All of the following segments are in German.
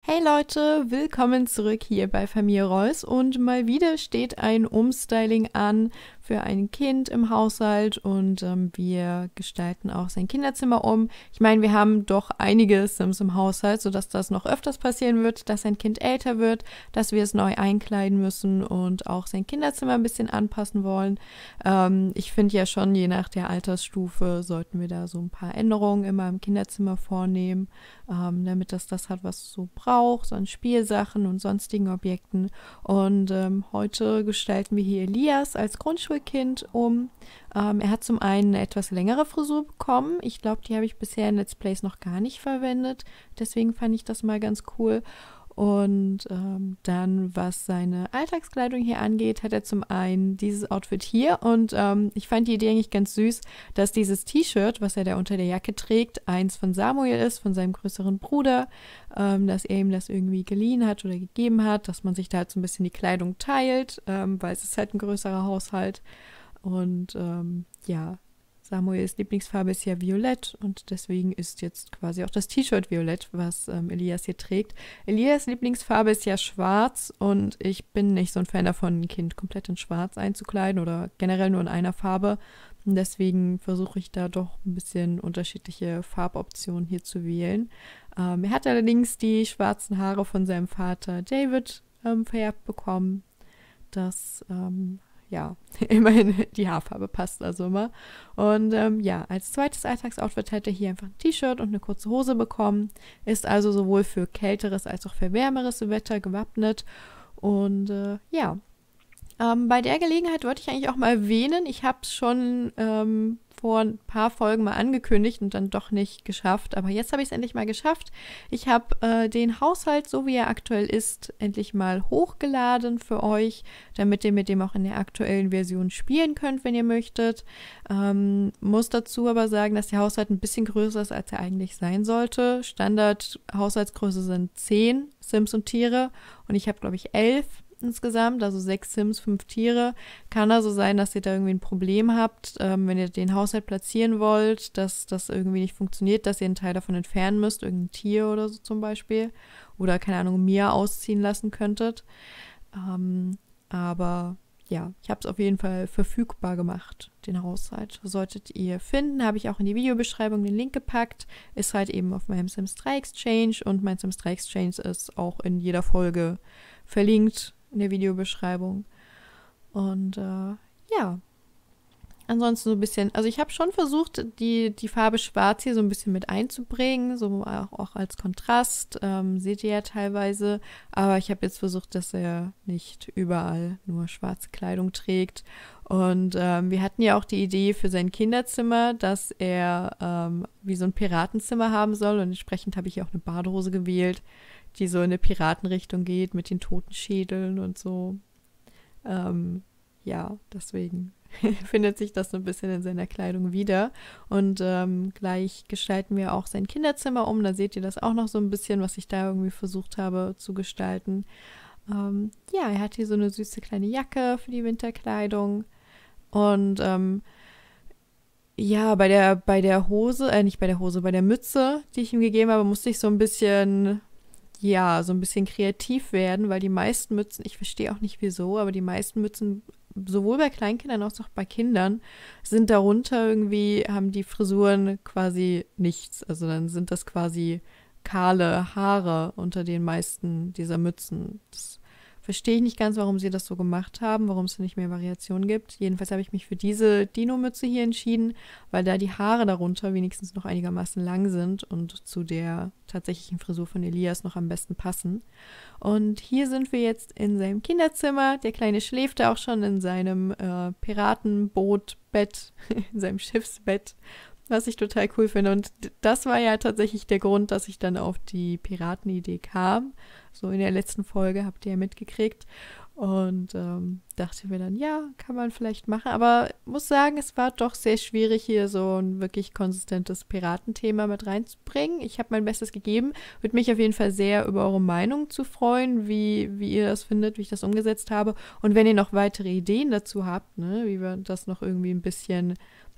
Hey Leute, willkommen zurück hier bei Familie Reuss und mal wieder steht ein Umstyling an für ein Kind im Haushalt und wir gestalten auch sein Kinderzimmer um. Ich meine, wir haben doch einige Sims im Haushalt, sodass das noch öfters passieren wird, dass ein Kind älter wird, dass wir es neu einkleiden müssen und auch sein Kinderzimmer ein bisschen anpassen wollen. Ich finde ja schon, je nach der Altersstufe sollten wir da so ein paar Änderungen immer im Kinderzimmer vornehmen, damit das hat, was es so braucht, so an Spielsachen und sonstigen Objekten. Und heute gestalten wir hier Elias als Grundschulkind um. Er hat zum einen eine etwas längere Frisur bekommen. Ich glaube, die habe ich bisher in Let's Plays noch gar nicht verwendet. Deswegen fand ich das mal ganz cool. Und dann, was seine Alltagskleidung hier angeht, hat er zum einen dieses Outfit hier. Und ich fand die Idee eigentlich ganz süß, dass dieses T-Shirt, was er da unter der Jacke trägt, eins von Samuel ist, von seinem größeren Bruder, dass er ihm das irgendwie geliehen hat oder gegeben hat, dass man sich da halt so ein bisschen die Kleidung teilt, weil es ist halt ein größerer Haushalt. Und ja, Samuels Lieblingsfarbe ist ja violett und deswegen ist jetzt quasi auch das T-Shirt violett, was Elias hier trägt. Elias Lieblingsfarbe ist ja schwarz und ich bin nicht so ein Fan davon, ein Kind komplett in schwarz einzukleiden oder generell nur in einer Farbe. Und deswegen versuche ich da doch ein bisschen unterschiedliche Farboptionen hier zu wählen. Er hat allerdings die schwarzen Haare von seinem Vater David vererbt bekommen. Das ja, immerhin die Haarfarbe passt also immer. Und ja, als zweites Alltagsoutfit hat er hier einfach ein T-Shirt und eine kurze Hose bekommen. Ist also sowohl für kälteres als auch für wärmeres Wetter gewappnet. Und ja, bei der Gelegenheit wollte ich eigentlich auch mal erwähnen, ich habe es schon vor ein paar Folgen mal angekündigt und dann doch nicht geschafft. Aber jetzt habe ich es endlich mal geschafft. Ich habe den Haushalt, so wie er aktuell ist, endlich mal hochgeladen für euch, damit ihr mit dem auch in der aktuellen Version spielen könnt, wenn ihr möchtet. Muss dazu aber sagen, dass der Haushalt ein bisschen größer ist, als er eigentlich sein sollte. Standard-Haushaltsgröße sind 10 Sims und Tiere und ich habe, glaube ich, 11 insgesamt, also 6 Sims, 5 Tiere. Kann also sein, dass ihr da irgendwie ein Problem habt, wenn ihr den Haushalt platzieren wollt, dass das irgendwie nicht funktioniert, dass ihr einen Teil davon entfernen müsst, irgendein Tier oder so zum Beispiel. Oder, keine Ahnung, Mia ausziehen lassen könntet. Aber ja, ich habe es auf jeden Fall verfügbar gemacht, den Haushalt. Solltet ihr finden, habe ich auch in die Videobeschreibung den Link gepackt. Ist halt eben auf meinem Sims 3 Exchange und mein Sims 3 Exchange ist auch in jeder Folge verlinkt in der Videobeschreibung. Und ja, ansonsten so ein bisschen, also ich habe schon versucht, die Farbe Schwarz hier so ein bisschen mit einzubringen, so auch als Kontrast, seht ihr ja teilweise, aber ich habe jetzt versucht, dass er nicht überall nur schwarze Kleidung trägt. Und wir hatten ja auch die Idee für sein Kinderzimmer, dass er wie so ein Piratenzimmer haben soll und entsprechend habe ich hier auch eine Badehose gewählt, die so in eine Piratenrichtung geht mit den Totenschädeln und so. Ja, deswegen findet sich das so ein bisschen in seiner Kleidung wieder. Und gleich gestalten wir auch sein Kinderzimmer um. Da seht ihr das auch noch so ein bisschen, was ich da irgendwie versucht habe zu gestalten. Ja, er hat hier so eine süße kleine Jacke für die Winterkleidung. Und ja, bei der Hose, nicht bei der Hose, bei der Mütze, die ich ihm gegeben habe, musste ich so ein bisschen kreativ werden, weil die meisten Mützen, ich verstehe auch nicht wieso, aber die meisten Mützen, sowohl bei Kleinkindern als auch bei Kindern, sind darunter irgendwie, haben die Frisuren quasi nichts. Also dann sind das quasi kahle Haare unter den meisten dieser Mützen. Das verstehe ich nicht ganz, warum sie das so gemacht haben, warum es da nicht mehr Variationen gibt. Jedenfalls habe ich mich für diese Dino-Mütze hier entschieden, weil da die Haare darunter wenigstens noch einigermaßen lang sind und zu der tatsächlichen Frisur von Elias noch am besten passen. Und hier sind wir jetzt in seinem Kinderzimmer. Der Kleine schläft da auch schon in seinem Piratenbootbett, in seinem Schiffsbett, was ich total cool finde. Und das war ja tatsächlich der Grund, dass ich dann auf die Piratenidee kam. So in der letzten Folge habt ihr ja mitgekriegt. Und dachte mir dann, ja, kann man vielleicht machen. Aber muss sagen, es war doch sehr schwierig, hier so ein wirklich konsistentes Piratenthema mit reinzubringen. Ich habe mein Bestes gegeben. Würde mich auf jeden Fall sehr über eure Meinung zu freuen, wie ihr das findet, wie ich das umgesetzt habe. Und wenn ihr noch weitere Ideen dazu habt, ne, wie wir das noch irgendwie ein bisschen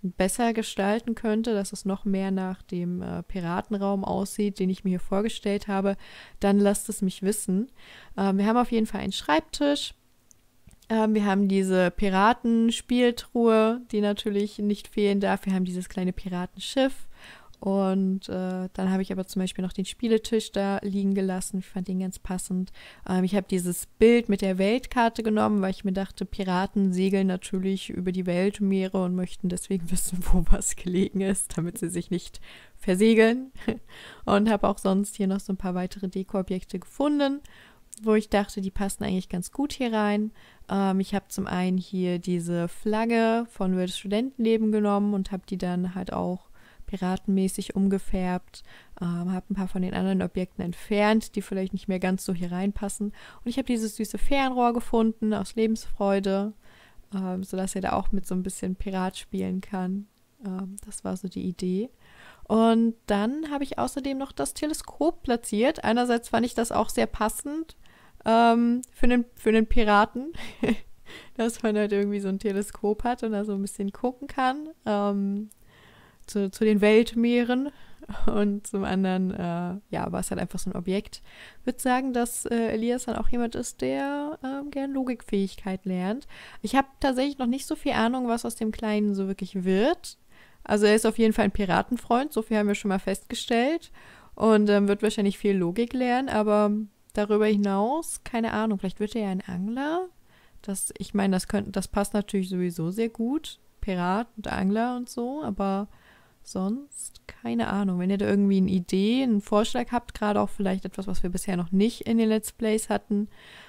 besser gestalten könnte, dass es noch mehr nach dem Piratenraum aussieht, den ich mir hier vorgestellt habe, dann lasst es mich wissen. Wir haben auf jeden Fall einen Schreibtisch. Wir haben diese Piratenspieltruhe, die natürlich nicht fehlen darf. Wir haben dieses kleine Piratenschiff. Und dann habe ich aber zum Beispiel noch den Spieletisch da liegen gelassen. Ich fand den ganz passend. Ich habe dieses Bild mit der Weltkarte genommen, weil ich mir dachte, Piraten segeln natürlich über die Weltmeere und möchten deswegen wissen, wo was gelegen ist, damit sie sich nicht versegeln. Und habe auch sonst hier noch so ein paar weitere Dekoobjekte gefunden, wo ich dachte, die passen eigentlich ganz gut hier rein. Ich habe zum einen hier diese Flagge von Wildes Studentenleben genommen und habe die dann halt auch piratenmäßig umgefärbt, habe ein paar von den anderen Objekten entfernt, die vielleicht nicht mehr ganz so hier reinpassen. Und ich habe dieses süße Fernrohr gefunden aus Lebensfreude, sodass er da auch mit so ein bisschen Pirat spielen kann. Das war so die Idee. Und dann habe ich außerdem noch das Teleskop platziert. Einerseits fand ich das auch sehr passend für den Piraten, dass man halt irgendwie so ein Teleskop hat und da so ein bisschen gucken kann. Zu den Weltmeeren und zum anderen, war es halt einfach so ein Objekt. Ich würde sagen, dass Elias dann auch jemand ist, der gern Logikfähigkeit lernt. Ich habe tatsächlich noch nicht so viel Ahnung, was aus dem Kleinen so wirklich wird. Also er ist auf jeden Fall ein Piratenfreund, so viel haben wir schon mal festgestellt und wird wahrscheinlich viel Logik lernen, aber darüber hinaus, keine Ahnung, vielleicht wird er ja ein Angler. Ich meine, das passt natürlich sowieso sehr gut, Pirat und Angler und so, aber sonst keine Ahnung. Wenn ihr da irgendwie eine Idee, einen Vorschlag habt, gerade auch vielleicht etwas, was wir bisher noch nicht in den Let's Plays hatten,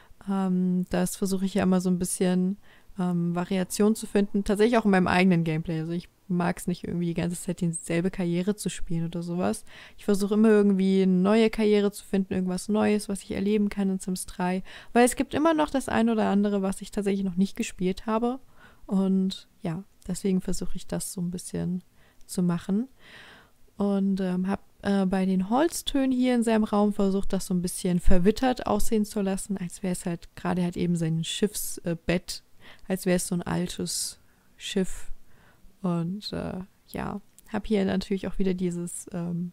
das versuche ich ja immer so ein bisschen Variation zu finden. Tatsächlich auch in meinem eigenen Gameplay. Also ich mag es nicht irgendwie die ganze Zeit dieselbe Karriere zu spielen oder sowas. Ich versuche immer irgendwie eine neue Karriere zu finden, irgendwas Neues, was ich erleben kann in Sims 3. Weil es gibt immer noch das ein oder andere, was ich tatsächlich noch nicht gespielt habe. Und ja, deswegen versuche ich das so ein bisschen zu machen. Und habe bei den Holztönen hier in seinem Raum versucht, das so ein bisschen verwittert aussehen zu lassen, als wäre es halt gerade halt eben sein Schiffsbett, als wäre es so ein altes Schiff. Und habe hier natürlich auch wieder dieses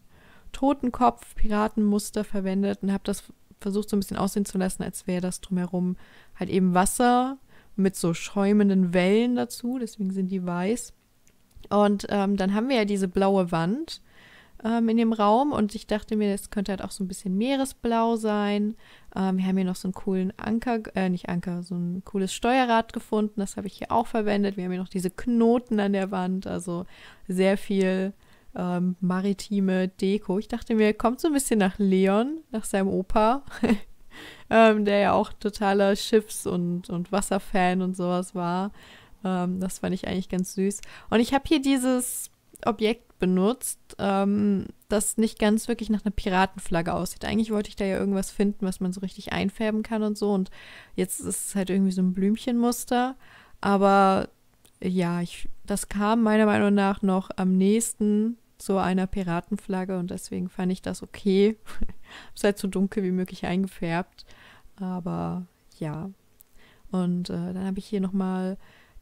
Totenkopf-Piratenmuster verwendet und habe das versucht so ein bisschen aussehen zu lassen, als wäre das drumherum halt eben Wasser mit so schäumenden Wellen dazu, deswegen sind die weiß. Und dann haben wir ja diese blaue Wand in dem Raum und ich dachte mir, das könnte halt auch so ein bisschen Meeresblau sein. Wir haben hier noch so einen coolen so ein cooles Steuerrad gefunden, das habe ich hier auch verwendet. Wir haben hier noch diese Knoten an der Wand, also sehr viel maritime Deko. Ich dachte mir, kommt so ein bisschen nach Leon, nach seinem Opa, der ja auch totaler Schiffs- und Wasserfan und sowas war. Das fand ich eigentlich ganz süß. Und ich habe hier dieses Objekt benutzt, das nicht ganz wirklich nach einer Piratenflagge aussieht. Eigentlich wollte ich da ja irgendwas finden, was man so richtig einfärben kann und so. Und jetzt ist es halt irgendwie so ein Blümchenmuster. Aber ja, das kam meiner Meinung nach noch am nächsten zu einer Piratenflagge und deswegen fand ich das okay. Ist halt so dunkel wie möglich eingefärbt. Aber ja. Und dann habe ich hier nochmal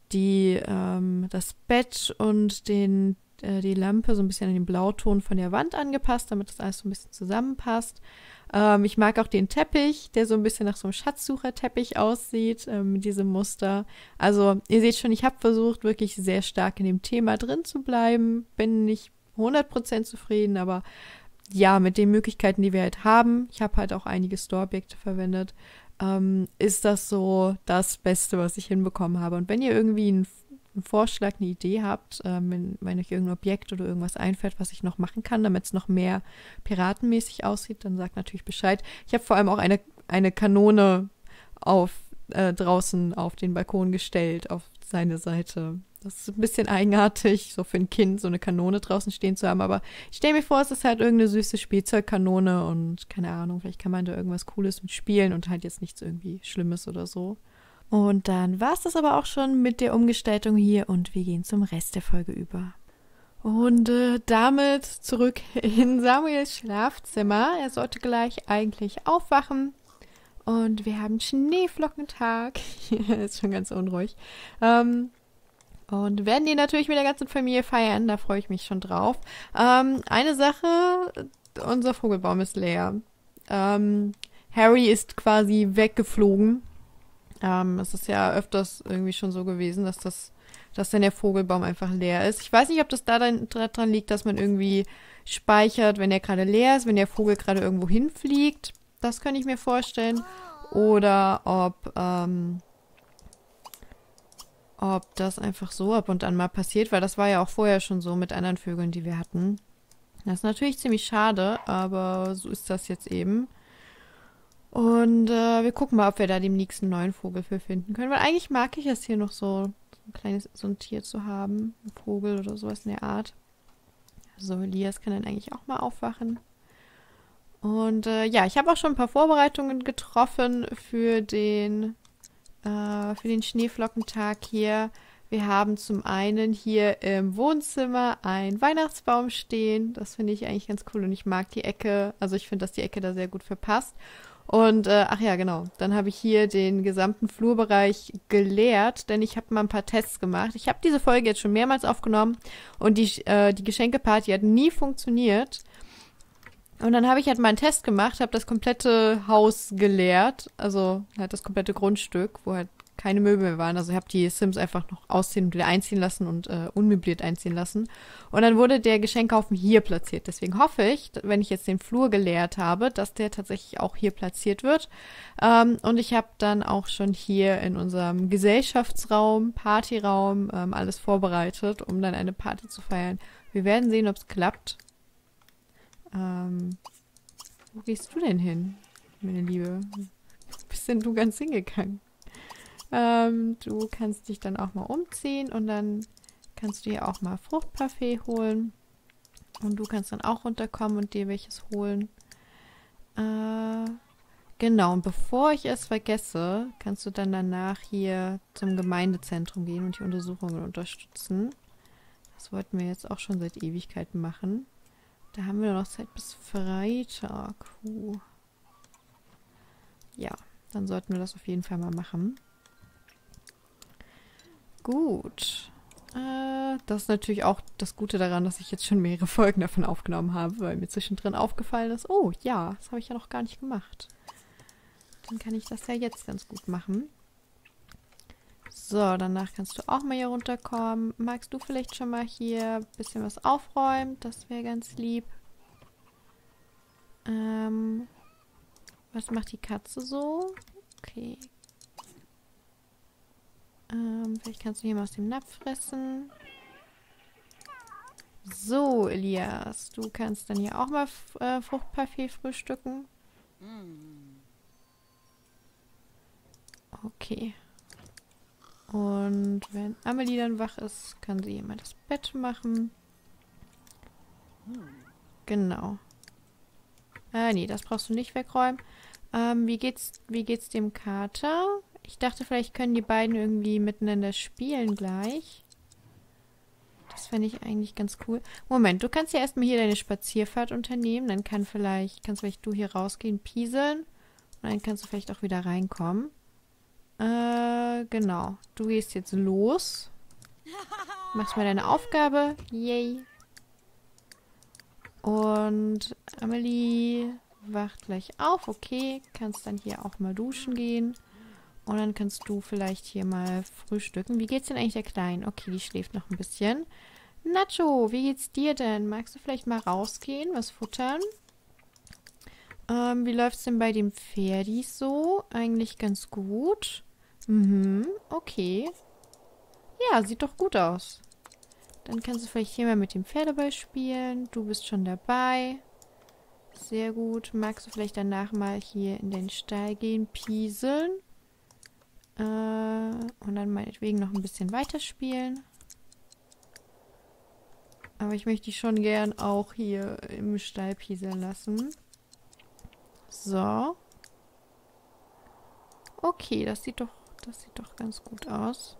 das Bett und die Lampe so ein bisschen an den Blauton von der Wand angepasst, damit das alles so ein bisschen zusammenpasst. Ich mag auch den Teppich, der so ein bisschen nach so einem Schatzsucherteppich aussieht, mit diesem Muster. Also ihr seht schon, ich habe versucht, wirklich sehr stark in dem Thema drin zu bleiben. Bin nicht 100% zufrieden, aber ja, mit den Möglichkeiten, die wir halt haben, ich habe halt auch einige Store-Objekte verwendet, ist das so das Beste, was ich hinbekommen habe. Und wenn ihr irgendwie einen Vorschlag, eine Idee habt, wenn euch irgendein Objekt oder irgendwas einfällt, was ich noch machen kann, damit es noch mehr piratenmäßig aussieht, dann sagt natürlich Bescheid. Ich habe vor allem auch eine Kanone draußen auf den Balkon gestellt, auf seine Seite. Das ist ein bisschen eigenartig, so für ein Kind so eine Kanone draußen stehen zu haben, aber ich stelle mir vor, es ist halt irgendeine süße Spielzeugkanone und keine Ahnung, vielleicht kann man da irgendwas Cooles mit spielen und halt jetzt nichts irgendwie Schlimmes oder so. Und dann war es das aber auch schon mit der Umgestaltung hier und wir gehen zum Rest der Folge über. Und damit zurück in Samuels Schlafzimmer. Er sollte gleich eigentlich aufwachen. Und wir haben Schneeflockentag. Ist schon ganz unruhig. Und werden die natürlich mit der ganzen Familie feiern. Da freue ich mich schon drauf. Eine Sache, unser Vogelbaum ist leer. Harry ist quasi weggeflogen. Es ist ja öfters irgendwie schon so gewesen, dass dann der Vogelbaum einfach leer ist. Ich weiß nicht, ob das daran liegt, dass man irgendwie speichert, wenn der gerade leer ist, wenn der Vogel gerade irgendwo hinfliegt. Das könnte ich mir vorstellen. Oder ob das einfach so ab und an mal passiert, weil das war ja auch vorher schon so mit anderen Vögeln, die wir hatten. Das ist natürlich ziemlich schade, aber so ist das jetzt eben. Und wir gucken mal, ob wir da den nächsten neuen Vogel für finden können. Weil eigentlich mag ich es hier noch so ein Tier zu haben. Ein Vogel oder sowas in der Art. So, Elias kann dann eigentlich auch mal aufwachen. Und ja, ich habe auch schon ein paar Vorbereitungen getroffen für den Schneeflockentag hier. Wir haben zum einen hier im Wohnzimmer einen Weihnachtsbaum stehen. Das finde ich eigentlich ganz cool und ich mag die Ecke. Also ich finde, dass die Ecke da sehr gut verpasst. Und, ach ja, genau. Dann habe ich hier den gesamten Flurbereich geleert, denn ich habe mal ein paar Tests gemacht. Ich habe diese Folge jetzt schon mehrmals aufgenommen und die Geschenkeparty hat nie funktioniert. Und dann habe ich halt mal einen Test gemacht, habe das komplette Haus geleert, also halt das komplette Grundstück, wo halt keine Möbel mehr waren. Also ich habe die Sims einfach noch ausziehen und wieder einziehen lassen und unmöbliert einziehen lassen. Und dann wurde der Geschenkhaufen hier platziert. Deswegen hoffe ich, wenn ich jetzt den Flur geleert habe, dass der tatsächlich auch hier platziert wird. Und ich habe dann auch schon hier in unserem Gesellschaftsraum, Partyraum, alles vorbereitet, um dann eine Party zu feiern. Wir werden sehen, ob es klappt. Wo gehst du denn hin, meine Liebe? Bist denn du ganz hingegangen? Du kannst dich dann auch mal umziehen und dann kannst du hier auch mal Fruchtparfait holen. Und du kannst dann auch runterkommen und dir welches holen. Genau, und bevor ich es vergesse, kannst du dann danach hier zum Gemeindezentrum gehen und die Untersuchungen unterstützen. Das wollten wir jetzt auch schon seit Ewigkeiten machen. Da haben wir noch Zeit bis Freitag. Ja, dann sollten wir das auf jeden Fall mal machen. Gut. Das ist natürlich auch das Gute daran, dass ich jetzt schon mehrere Folgen davon aufgenommen habe, weil mir zwischendrin aufgefallen ist, oh ja, das habe ich ja noch gar nicht gemacht. Dann kann ich das ja jetzt ganz gut machen. So, danach kannst du auch mal hier runterkommen. Magst du vielleicht schon mal hier ein bisschen was aufräumen? Das wäre ganz lieb. Was macht die Katze so? Okay. Vielleicht kannst du hier mal aus dem Napf fressen. So, Elias, du kannst dann hier auch mal Fruchtparfait frühstücken. Okay. Und wenn Amelie dann wach ist, kann sie immer das Bett machen. Genau. Nee, das brauchst du nicht wegräumen. Wie geht's dem Kater? Ich dachte, vielleicht können die beiden irgendwie miteinander spielen gleich. Das fände ich eigentlich ganz cool. Moment, du kannst ja erstmal hier deine Spazierfahrt unternehmen. Dann kannst vielleicht du hier rausgehen, pieseln. Und dann kannst du vielleicht auch wieder reinkommen. Genau. Du gehst jetzt los. Machst mal deine Aufgabe. Yay. Und Amelie wacht gleich auf. Okay. Kannst dann hier auch mal duschen gehen. Und dann kannst du vielleicht hier mal frühstücken. Wie geht's denn eigentlich der Kleinen? Okay, die schläft noch ein bisschen. Nacho, wie geht's dir denn? Magst du vielleicht mal rausgehen, was futtern? Wie läuft's denn bei dem Pferdis so? Eigentlich ganz gut. Okay. Ja, sieht doch gut aus. Dann kannst du vielleicht hier mal mit dem Pferdeball spielen. Du bist schon dabei. Sehr gut. Magst du vielleicht danach mal hier in den Stall gehen, pieseln? Und dann meinetwegen noch ein bisschen weiterspielen. Aber ich möchte dich schon gern auch hier im Stall pieseln lassen. So. Okay, das sieht doch ganz gut aus.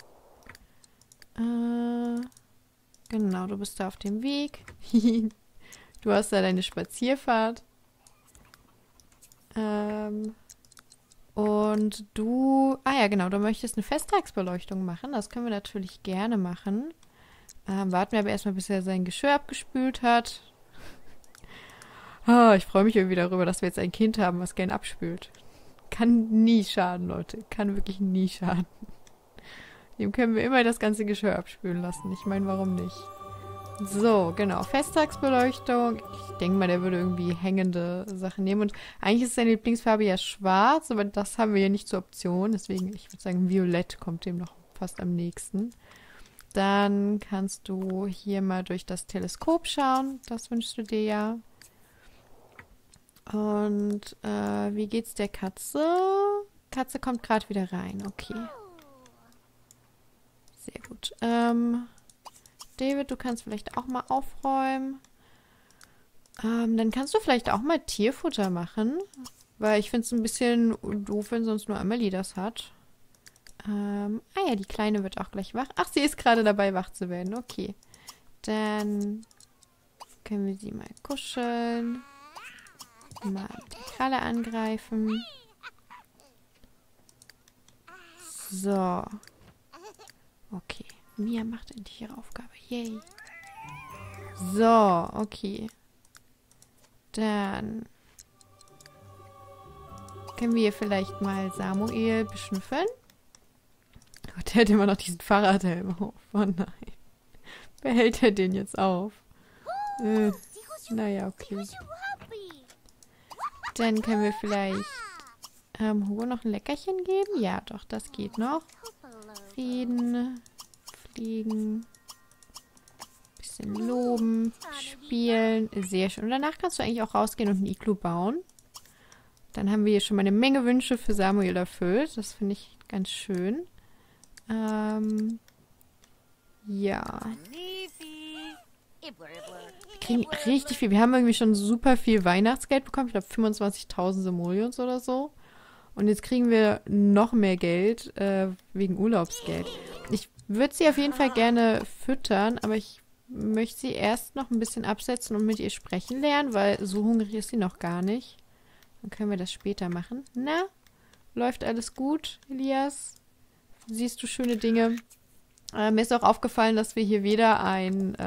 Genau, du bist da auf dem Weg. Du hast da deine Spazierfahrt. Und Und du, ja genau, du möchtest eine Festtagsbeleuchtung machen. Das können wir natürlich gerne machen. Warten wir aber erstmal, bis er sein Geschirr abgespült hat. Ich freue mich irgendwie darüber, dass wir jetzt ein Kind haben, was gern abspült. Kann nie schaden, Leute. Kann wirklich nie schaden. Dem können wir immer das ganze Geschirr abspülen lassen. Ich meine, warum nicht? So, genau. Festtagsbeleuchtung. Ich denke mal, der würde irgendwie hängende Sachen nehmen. Und eigentlich ist seine Lieblingsfarbe ja schwarz, aber das haben wir ja nicht zur Option. Deswegen, ich würde sagen, Violett kommt dem noch fast am nächsten. Dann kannst du hier mal durch das Teleskop schauen. Das wünschst du dir ja. Und wie geht's der Katze? Katze kommt gerade wieder rein. Okay. Sehr gut. David, du kannst vielleicht auch mal aufräumen. Dann kannst du vielleicht auch mal Tierfutter machen. Weil ich finde es ein bisschen doof, wenn sonst nur Amelie das hat. Ja, die Kleine wird auch gleich wach. Ach, sie ist gerade dabei, wach zu werden. Okay. Dann können wir sie mal kuscheln. Mal die Kralle angreifen. So. Okay. Mia macht endlich ihre Aufgabe. Yay. So, okay. Dann können wir vielleicht mal Samuel beschnüffeln. Gott, der hat immer noch diesen Fahrradhelm auf. Oh nein. Behält er den jetzt auf? Naja, okay. Dann können wir vielleicht Hugo noch ein Leckerchen geben. Ja, doch, das geht noch. Reden, fliegen, bisschen loben, spielen. Sehr schön. Und danach kannst du eigentlich auch rausgehen und ein Iglu bauen. Dann haben wir hier schon mal eine Menge Wünsche für Samuel erfüllt. Das finde ich ganz schön. Ja. Wir kriegen richtig viel. Wir haben irgendwie schon super viel Weihnachtsgeld bekommen. Ich glaube 25.000 Simoleons oder so. Und jetzt kriegen wir noch mehr Geld wegen Urlaubsgeld. Ich würde sie auf jeden Fall gerne füttern, aber ich möchte sie erst noch ein bisschen absetzen und mit ihr sprechen lernen, weil so hungrig ist sie noch gar nicht. Dann können wir das später machen. Na, läuft alles gut, Elias? Siehst du schöne Dinge? Mir ist auch aufgefallen, dass wir hier weder einen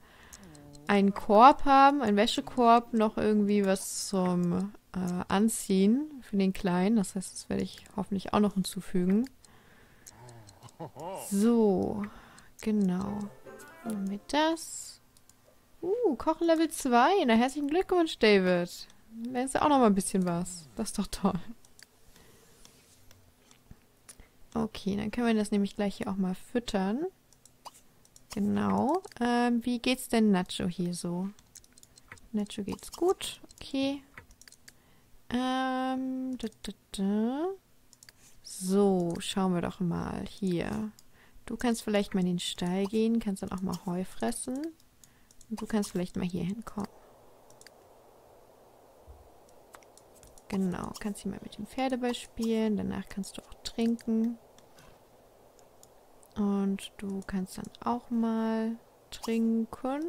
Korb haben, einen Wäschekorb, noch irgendwie was zum Anziehen für den Kleinen. Das heißt, das werde ich hoffentlich auch noch hinzufügen. So, genau. Nehmen wir das. Kochen Level 2. Na, herzlichen Glückwunsch, David. Lernst du auch noch mal ein bisschen was. Das ist doch toll. Okay, dann können wir das nämlich gleich hier auch mal füttern. Genau. Wie geht's denn Nacho hier so? Nacho geht's gut. Okay. So, schauen wir doch mal hier. Du kannst vielleicht mal in den Stall gehen, kannst dann auch mal Heu fressen. Und du kannst vielleicht mal hier hinkommen. Genau, kannst hier mal mit dem Pferdeball spielen. Danach kannst du auch trinken. Und du kannst dann auch mal trinken.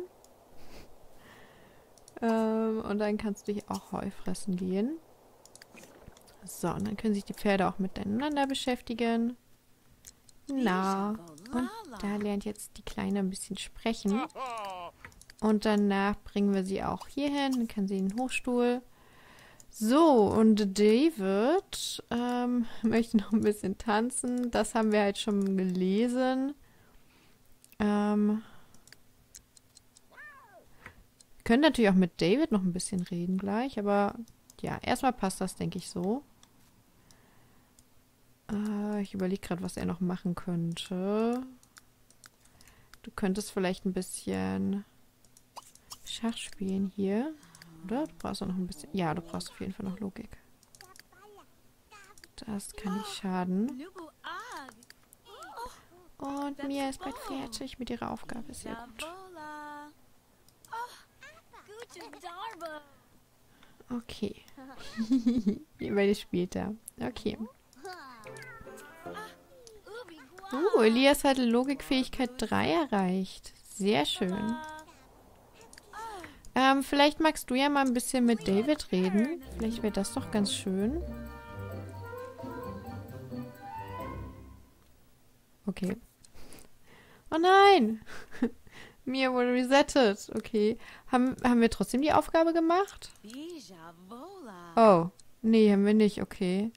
Und dann kannst du hier auch Heu fressen gehen. So, und dann können sich die Pferde auch miteinander beschäftigen. Na, und da lernt jetzt die Kleine ein bisschen sprechen. Und danach bringen wir sie auch hier hin. Dann kann sie in den Hochstuhl. So, und David möchte noch ein bisschen tanzen. Das haben wir halt schon gelesen. Wir können natürlich auch mit David noch ein bisschen reden gleich, aber ja, erstmal passt das, denke ich, so. Ich überlege gerade, was er noch machen könnte. Du könntest vielleicht ein bisschen Schach spielen hier. Oder? Du brauchst auch noch ein bisschen... Ja, du brauchst auf jeden Fall noch Logik. Das kann nicht schaden. Und Mia ist bald fertig mit ihrer Aufgabe. Sehr gut. Okay. Über die später. Okay. Elias hat Logikfähigkeit 3 erreicht. Sehr schön. Vielleicht magst du ja mal ein bisschen mit David reden. Vielleicht wäre das doch ganz schön. Okay. Oh nein! Mir wurde resettet. Okay. Haben wir trotzdem die Aufgabe gemacht? Oh. Nee, haben wir nicht. Okay.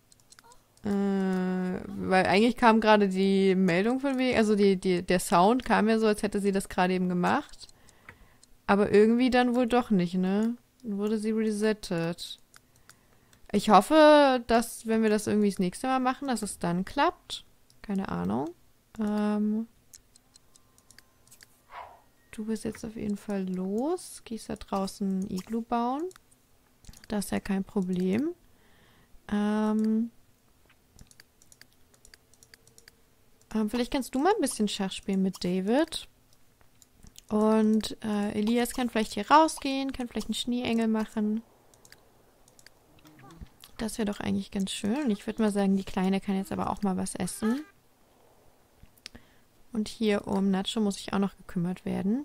Weil eigentlich kam gerade die Meldung von wegen, also der Sound kam ja so, als hätte sie das gerade eben gemacht. Aber irgendwie dann wohl doch nicht, ne? Dann wurde sie resettet. Ich hoffe, dass, wenn wir das irgendwie das nächste Mal machen, dass es dann klappt. Keine Ahnung. Du bist jetzt auf jeden Fall los. Gehst da draußen ein Iglu bauen. Das ist ja kein Problem. Vielleicht kannst du mal ein bisschen Schach spielen mit David. Und Elias kann vielleicht hier rausgehen, kann vielleicht einen Schneeengel machen. Das wäre doch eigentlich ganz schön. Und ich würde mal sagen, die Kleine kann jetzt aber auch mal was essen. Und hier um Nacho muss ich auch noch gekümmert werden.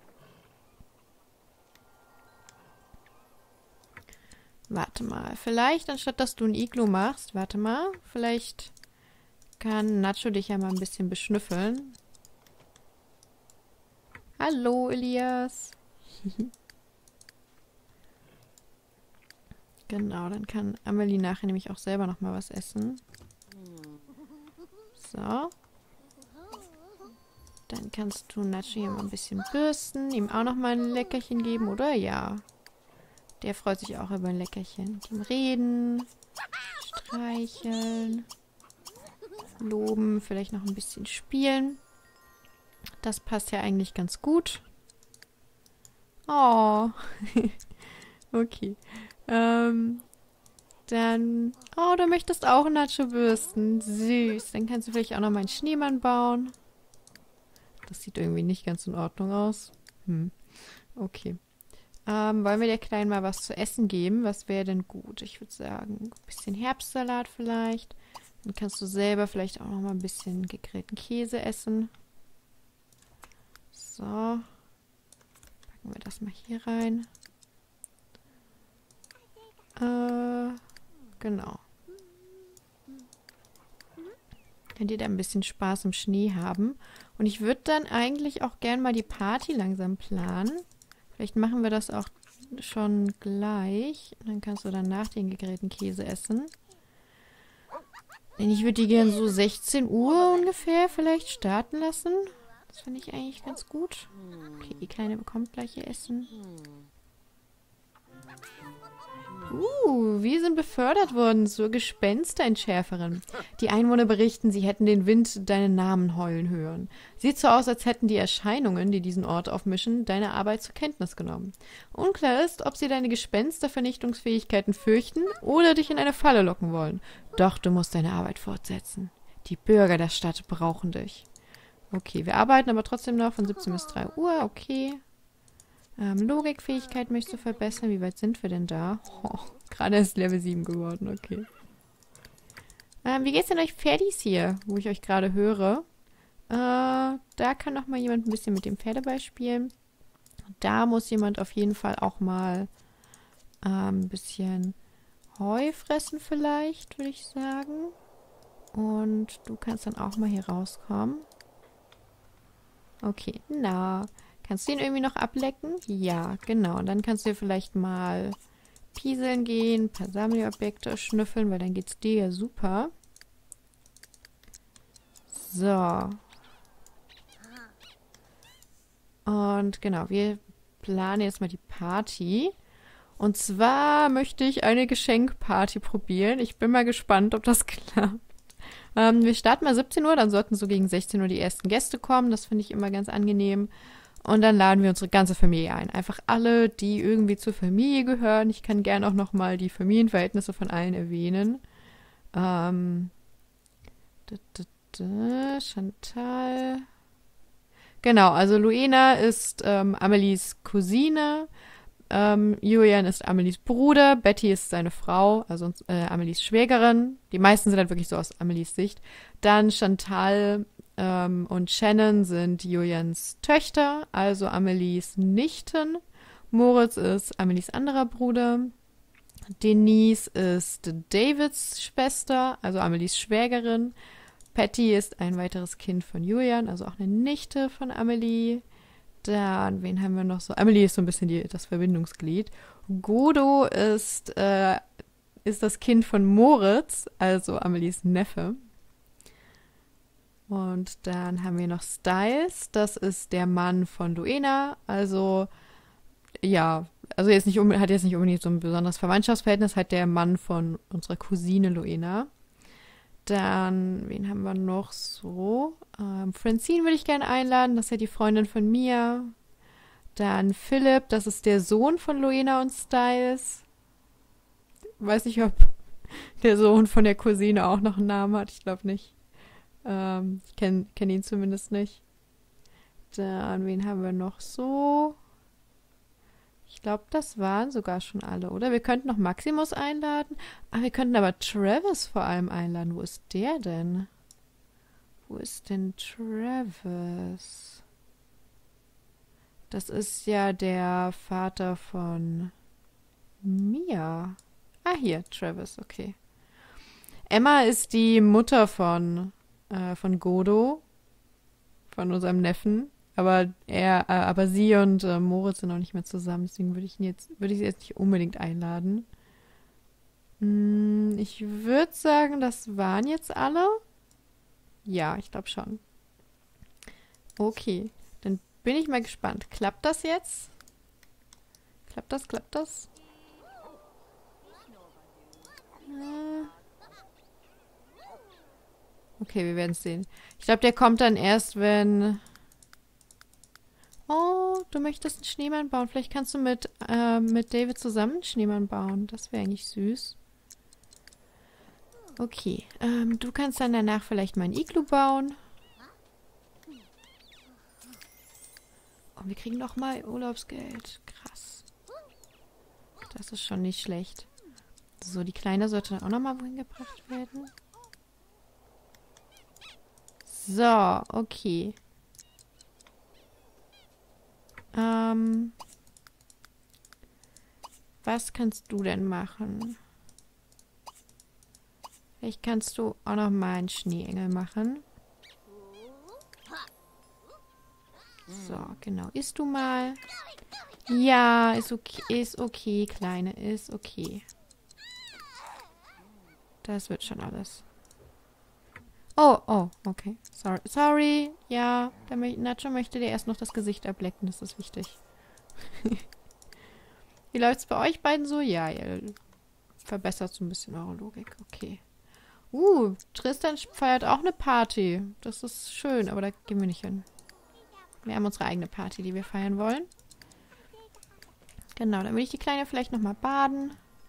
Warte mal, vielleicht anstatt dass du ein Iglu machst, warte mal, vielleicht kann Nacho dich ja mal ein bisschen beschnüffeln. Hallo, Elias. Genau, dann kann Amelie nachher nämlich auch selber noch mal was essen. So. Dann kannst du Nacho hier mal ein bisschen bürsten, ihm auch noch mal ein Leckerchen geben, oder? Ja. Der freut sich auch über ein Leckerchen. Mit ihm reden, streicheln, loben, vielleicht noch ein bisschen spielen. Das passt ja eigentlich ganz gut. Oh. Okay. Dann... Oh, du möchtest auch Nacho bürsten. Süß. Dann kannst du vielleicht auch noch mal einen Schneemann bauen. Das sieht irgendwie nicht ganz in Ordnung aus. Okay. Wollen wir der Kleinen mal was zu essen geben? Was wäre denn gut? Ich würde sagen, ein bisschen Herbstsalat vielleicht. Dann kannst du selber vielleicht auch noch mal ein bisschen gegrillten Käse essen. So. Packen wir das mal hier rein. Genau. Könnt ihr da ein bisschen Spaß im Schnee haben. Und ich würde dann eigentlich auch gern mal die Party langsam planen. Vielleicht machen wir das auch schon gleich. Dann kannst du danach den gegrillten Käse essen. Denn ich würde die gern so 16 Uhr ungefähr vielleicht starten lassen. Das finde ich eigentlich ganz gut. Okay, die Kleine bekommt gleich ihr Essen. Wir sind befördert worden zur Gespensterentschärferin. Die Einwohner berichten, sie hätten den Wind deinen Namen heulen hören. Sieht so aus, als hätten die Erscheinungen, die diesen Ort aufmischen, deine Arbeit zur Kenntnis genommen. Unklar ist, ob sie deine Gespenstervernichtungsfähigkeiten fürchten oder dich in eine Falle locken wollen. Doch du musst deine Arbeit fortsetzen. Die Bürger der Stadt brauchen dich. Okay, wir arbeiten aber trotzdem noch von 17 bis 3 Uhr. Okay. Logikfähigkeit möchtest du verbessern. Wie weit sind wir denn da? Oh, gerade ist Level 7 geworden. Okay. Wie geht's denn euch Pferdis hier, wo ich euch gerade höre? Da kann noch mal jemand ein bisschen mit dem Pferdeball spielen. Da muss jemand auf jeden Fall auch mal ein bisschen Heu fressen vielleicht, würde ich sagen. Und du kannst dann auch mal hier rauskommen. Okay, na... Kannst du ihn irgendwie noch ablecken? Ja, genau. Und dann kannst du dir vielleicht mal pieseln gehen, ein paar Sammelobjekte schnüffeln, weil dann geht's dir ja super. So. Und genau, wir planen jetzt mal die Party. Und zwar möchte ich eine Geschenkparty probieren. Ich bin mal gespannt, ob das klappt. Wir starten mal 17 Uhr, dann sollten so gegen 16 Uhr die ersten Gäste kommen. Das finde ich immer ganz angenehm. Und dann laden wir unsere ganze Familie ein. Einfach alle, die irgendwie zur Familie gehören. Ich kann gerne auch nochmal die Familienverhältnisse von allen erwähnen. Chantal. Genau, also Luena ist Amelies Cousine. Julian ist Amelies Bruder. Betty ist seine Frau, also Amelies Schwägerin. Die meisten sind halt wirklich so aus Amelies Sicht. Dann Chantal und Shannon sind Julians Töchter, also Amelies Nichten. Moritz ist Amelies anderer Bruder. Denise ist Davids Schwester, also Amelies Schwägerin. Patty ist ein weiteres Kind von Julian, also auch eine Nichte von Amelie. Dann, wen haben wir noch so? Amelie ist so ein bisschen das Verbindungsglied. Godo ist das Kind von Moritz, also Amelies Neffe. Und dann haben wir noch Styles, das ist der Mann von Luena, also ja, also hat jetzt nicht unbedingt so ein besonderes Verwandtschaftsverhältnis, halt der Mann von unserer Cousine Luena. Dann, wen haben wir noch so? Francine würde ich gerne einladen, das ist ja die Freundin von Mia. Dann Philipp, das ist der Sohn von Luena und Styles. Weiß nicht, ob der Sohn von der Cousine auch noch einen Namen hat, ich glaube nicht. Ich kenn ihn zumindest nicht. Dann, wen haben wir noch so? Ich glaube, das waren sogar schon alle, oder? Wir könnten noch Maximus einladen. Ah, wir könnten aber Travis vor allem einladen. Wo ist der denn? Wo ist denn Travis? Das ist ja der Vater von Mia. Ah, hier, Travis, okay. Emma ist die Mutter von Godo, von unserem Neffen. Aber sie und Moritz sind noch nicht mehr zusammen, deswegen würde ich sie jetzt nicht unbedingt einladen. Ich würde sagen, das waren jetzt alle. Ja, ich glaube schon. Okay, dann bin ich mal gespannt. Klappt das jetzt? Klappt das? Okay, wir werden es sehen. Ich glaube, der kommt dann erst, wenn... Oh, du möchtest einen Schneemann bauen. Vielleicht kannst du mit David zusammen einen Schneemann bauen. Das wäre eigentlich süß. Okay, du kannst dann danach vielleicht mal ein Iglu bauen. Und wir kriegen noch mal Urlaubsgeld. Krass. Das ist schon nicht schlecht. So, die Kleine sollte dann auch noch mal wohin gebracht werden. So, okay. Was kannst du denn machen? Vielleicht kannst du auch noch mal einen Schneeengel machen. So, genau. Isst du mal? Ja, ist okay, Kleine, ist okay. Das wird schon alles. Oh, okay. Sorry. Ja, Nacho möchte dir erst noch das Gesicht ablecken, das ist wichtig. Wie läuft's bei euch beiden so? Ja, ihr verbessert so ein bisschen eure Logik. Okay. Tristan feiert auch eine Party. Das ist schön, aber da gehen wir nicht hin. Wir haben unsere eigene Party, die wir feiern wollen. Genau, dann will ich die Kleine vielleicht nochmal baden.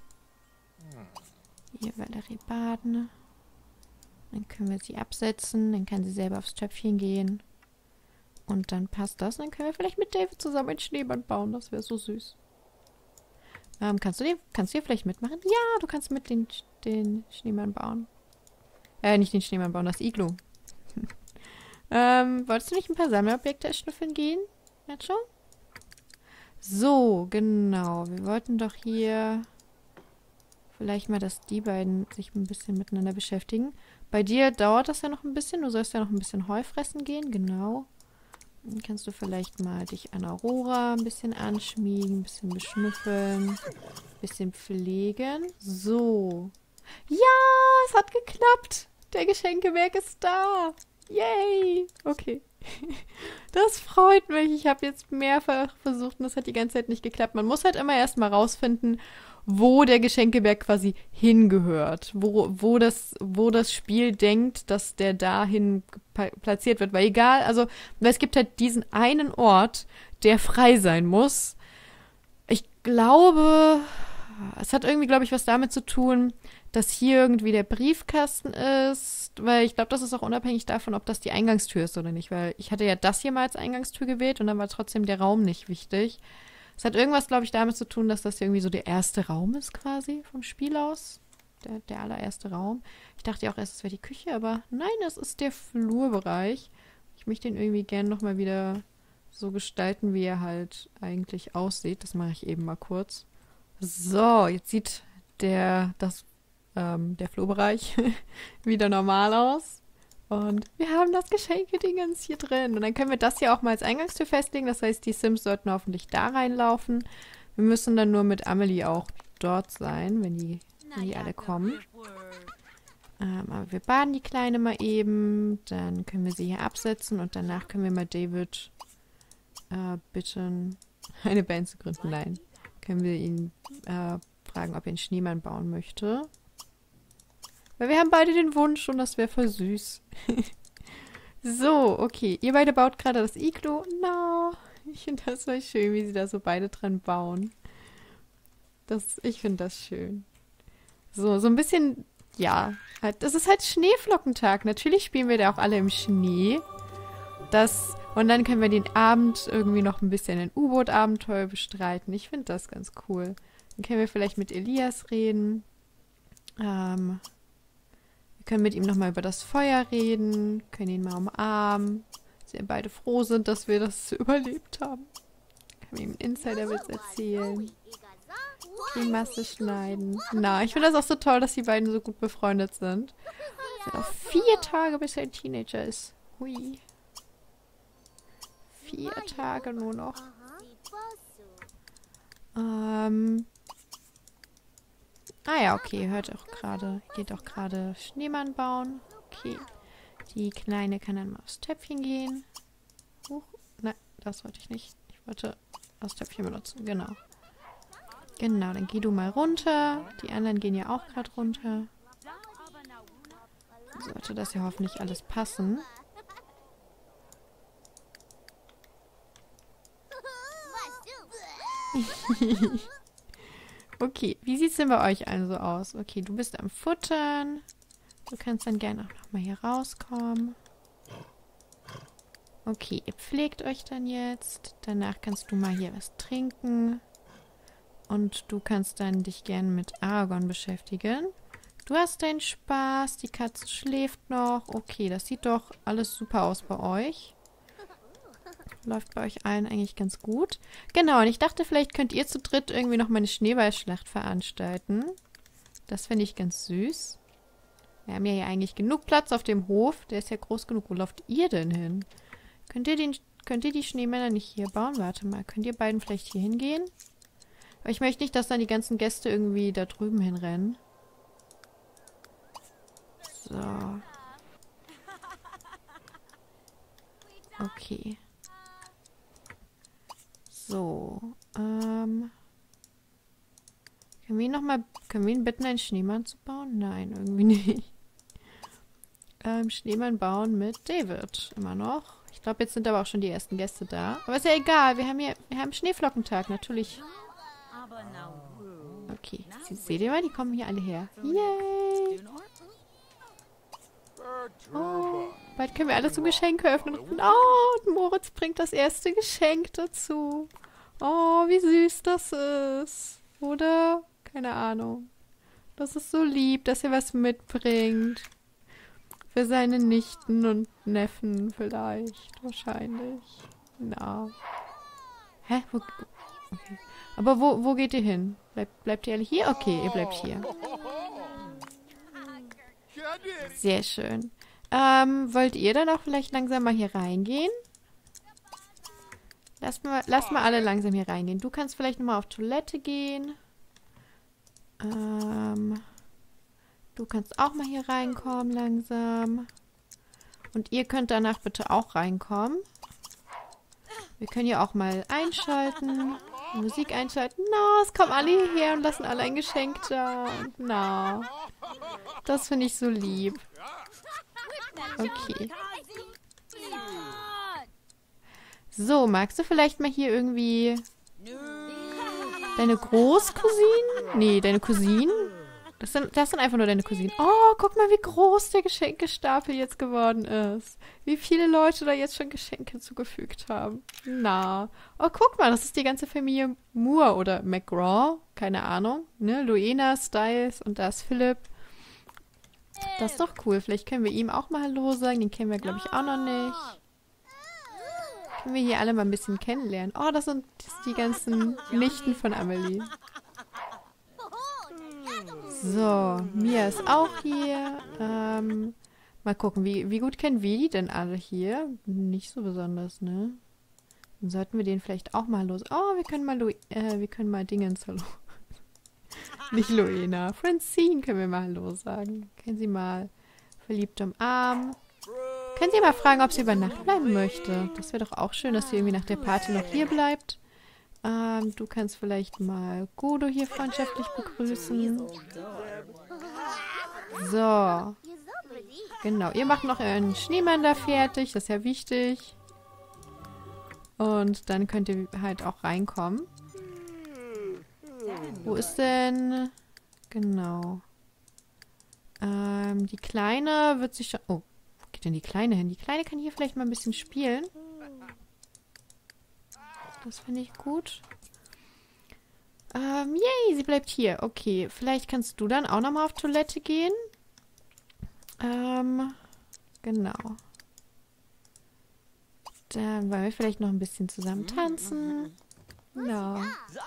Hier, Valerie baden. Dann können wir sie absetzen. Dann kann sie selber aufs Töpfchen gehen. Und dann passt das. Dann können wir vielleicht mit David zusammen ein Schneemann bauen. Das wäre so süß. Kannst du hier vielleicht mitmachen? Ja, du kannst mit den Schneemann bauen. Nicht den Schneemann bauen, das Iglu. Wolltest du nicht ein paar Sammelobjekte erschnüffeln gehen, Nacho? So, genau. Wir wollten doch hier vielleicht mal, dass die beiden sich ein bisschen miteinander beschäftigen. Bei dir dauert das ja noch ein bisschen. Du sollst ja noch ein bisschen Heu fressen gehen, genau. Dann kannst du vielleicht mal dich an Aurora ein bisschen anschmiegen, ein bisschen beschnüffeln, ein bisschen pflegen. So. Ja, es hat geklappt. Der Geschenkeberg ist da. Yay. Okay. Das freut mich. Ich habe jetzt mehrfach versucht und das hat die ganze Zeit nicht geklappt. Man muss halt immer erstmal rausfinden, wo der Geschenkeberg quasi hingehört. Wo das Spiel denkt, dass der dahin platziert wird. Weil weil es gibt halt diesen einen Ort, der frei sein muss. Ich glaube, es hat irgendwie, glaube ich, was damit zu tun, dass hier irgendwie der Briefkasten ist, weil ich glaube, das ist auch unabhängig davon, ob das die Eingangstür ist oder nicht, weil ich hatte ja das hier mal als Eingangstür gewählt und dann war trotzdem der Raum nicht wichtig. Es hat irgendwas, glaube ich, damit zu tun, dass das irgendwie so der erste Raum ist quasi vom Spiel aus. Der allererste Raum. Ich dachte ja auch erst, es wäre die Küche, aber nein, es ist der Flurbereich. Ich möchte ihn irgendwie gerne nochmal wieder so gestalten, wie er halt eigentlich aussieht. Das mache ich eben mal kurz. So, jetzt sieht der Flurbereich wieder normal aus. Und wir haben das Geschenkedingens hier drin. Und dann können wir das hier auch mal als Eingangstür festlegen. Das heißt, die Sims sollten hoffentlich da reinlaufen. Wir müssen dann nur mit Amelie auch dort sein, wenn die alle kommen. Aber wir baden die Kleine mal eben. Dann können wir sie hier absetzen. Und danach können wir mal David bitten, eine Band zu gründen. Nein. Können wir ihn fragen, ob er einen Schneemann bauen möchte. Weil wir haben beide den Wunsch und das wäre voll süß. So, okay. Ihr beide baut gerade das Iglu. No. Ich finde das voll schön, wie sie da so beide dran bauen. Ich finde das schön. So ein bisschen, ja. Das ist halt Schneeflockentag. Natürlich spielen wir da auch alle im Schnee. Und dann können wir den Abend irgendwie noch ein bisschen ein U-Boot-Abenteuer bestreiten. Ich finde das ganz cool. Dann können wir vielleicht mit Elias reden. Wir können mit ihm nochmal über das Feuer reden, können ihn mal umarmen, dass wir beide froh sind, dass wir das überlebt haben. Können ihm einen Insiderwitz erzählen, die Masse schneiden. Na, ich finde das auch so toll, dass die beiden so gut befreundet sind. Es sind noch 4 Tage, bis er ein Teenager ist. Hui. 4 Tage nur noch. Ah ja, okay, geht auch gerade Schneemann bauen. Okay. Die Kleine kann dann mal aufs Töpfchen gehen. Nein, das wollte ich nicht. Ich wollte das Töpfchen benutzen, genau. Genau, dann geh du mal runter. Die anderen gehen ja auch gerade runter. Sollte das ja hoffentlich alles passen. Okay, wie sieht es denn bei euch allen so aus? Okay, du bist am Futtern. Du kannst dann gerne auch nochmal hier rauskommen. Okay, ihr pflegt euch dann jetzt. Danach kannst du mal hier was trinken. Und du kannst dann dich gerne mit Aragorn beschäftigen. Du hast deinen Spaß. Die Katze schläft noch. Okay, das sieht doch alles super aus bei euch. Läuft bei euch allen eigentlich ganz gut. Genau, und ich dachte, vielleicht könnt ihr zu dritt irgendwie noch mal eine Schneeballschlacht veranstalten. Das finde ich ganz süß. Wir haben ja hier eigentlich genug Platz auf dem Hof. Der ist ja groß genug. Wo lauft ihr denn hin? Könnt ihr die Schneemänner nicht hier bauen? Warte mal, könnt ihr beiden vielleicht hier hingehen? Aber ich möchte nicht, dass dann die ganzen Gäste irgendwie da drüben hinrennen. So. Okay. So, können wir ihn bitten, einen Schneemann zu bauen? Nein, irgendwie nicht. Schneemann bauen mit David, immer noch. Ich glaube, jetzt sind aber auch schon die ersten Gäste da. Aber ist ja egal, wir haben Schneeflockentag, natürlich. Okay, seht ihr mal, die kommen hier alle her. Yay! Oh, bald können wir alle so Geschenke öffnen. Oh, und Moritz bringt das erste Geschenk dazu. Oh, wie süß das ist. Oder? Keine Ahnung. Das ist so lieb, dass er was mitbringt. Für seine Nichten und Neffen vielleicht. Wahrscheinlich. Na. Hä? Okay. Aber wo geht ihr hin? Bleibt ihr alle hier? Okay, ihr bleibt hier. Sehr schön. Wollt ihr dann auch vielleicht langsam mal hier reingehen? Lasst mal alle langsam hier reingehen. Du kannst vielleicht nochmal auf Toilette gehen. Du kannst auch mal hier reinkommen langsam. Und ihr könnt danach bitte auch reinkommen. Wir können hier auch mal einschalten. Musik einschalten. Na, es kommen alle hierher und lassen alle ein Geschenk da. Na, das finde ich so lieb. Okay. So, magst du vielleicht mal hier irgendwie deine Großcousinen? Nee, deine Cousinen? Das sind einfach nur deine Cousinen. Oh, guck mal, wie groß der Geschenkestapel jetzt geworden ist. Wie viele Leute da jetzt schon Geschenke hinzugefügt haben. Na. Oh, guck mal, das ist die ganze Familie Moore oder McGraw. Keine Ahnung. Ne? Luena, Styles und da ist Philipp. Das ist doch cool. Vielleicht können wir ihm auch mal Hallo sagen. Den kennen wir, glaube ich, auch noch nicht. Können wir hier alle mal ein bisschen kennenlernen. Oh, das sind die ganzen Nichten von Amelie. So, Mia ist auch hier. Mal gucken, wie gut kennen wir die denn alle hier? Nicht so besonders, ne? Dann sollten wir den vielleicht auch mal los. Oh, wir können mal Dingens hallo. Nicht Luena. Francine können wir mal hallo sagen. Können Sie mal verliebt umarmen. Können Sie mal fragen, ob sie über Nacht bleiben möchte. Das wäre doch auch schön, dass sie irgendwie nach der Party noch hier bleibt. Du kannst vielleicht mal Godo hier freundschaftlich begrüßen. So. Genau, ihr macht noch euren Schneemann da fertig. Das ist ja wichtig. Und dann könnt ihr halt auch reinkommen. Wo ist denn... Genau. Die Kleine wird sich schon... Oh, wo geht denn die Kleine hin? Die Kleine kann hier vielleicht mal ein bisschen spielen. Das finde ich gut. Yay, sie bleibt hier. Okay, vielleicht kannst du dann auch nochmal auf Toilette gehen. Genau. Dann wollen wir vielleicht noch ein bisschen zusammen tanzen. Ja.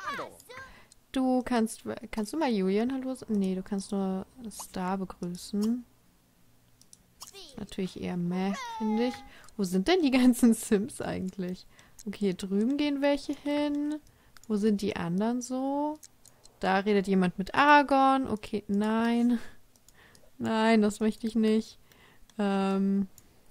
Kannst du mal Julian hallo sagen? Nee, du kannst nur Star begrüßen. Natürlich eher meh, finde ich. Wo sind denn die ganzen Sims eigentlich? Okay, hier drüben gehen welche hin. Wo sind die anderen so? Da redet jemand mit Aragorn. Okay, nein. Nein, das möchte ich nicht. Genau,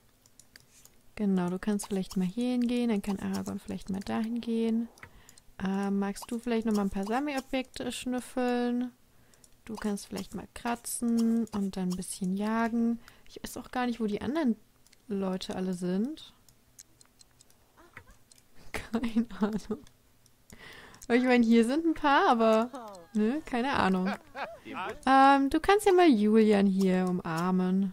du kannst vielleicht mal hier hingehen. Dann kann Aragorn vielleicht mal dahin gehen. Magst du vielleicht noch mal ein paar Sammelobjekte schnüffeln? Du kannst vielleicht mal kratzen und dann ein bisschen jagen. Ich weiß auch gar nicht, wo die anderen Leute alle sind. Keine Ahnung. Ich meine, hier sind ein paar, aber ne, keine Ahnung. Du kannst ja mal Julian hier umarmen.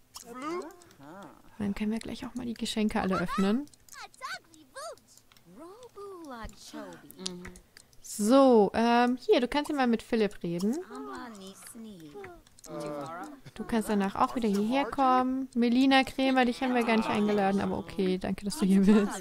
Dann können wir gleich auch mal die Geschenke alle öffnen. So, hier, du kannst ja mal mit Philipp reden. Du kannst danach auch wieder hierher kommen. Melina Krämer, dich haben wir gar nicht eingeladen, aber okay, danke, dass du hier bist.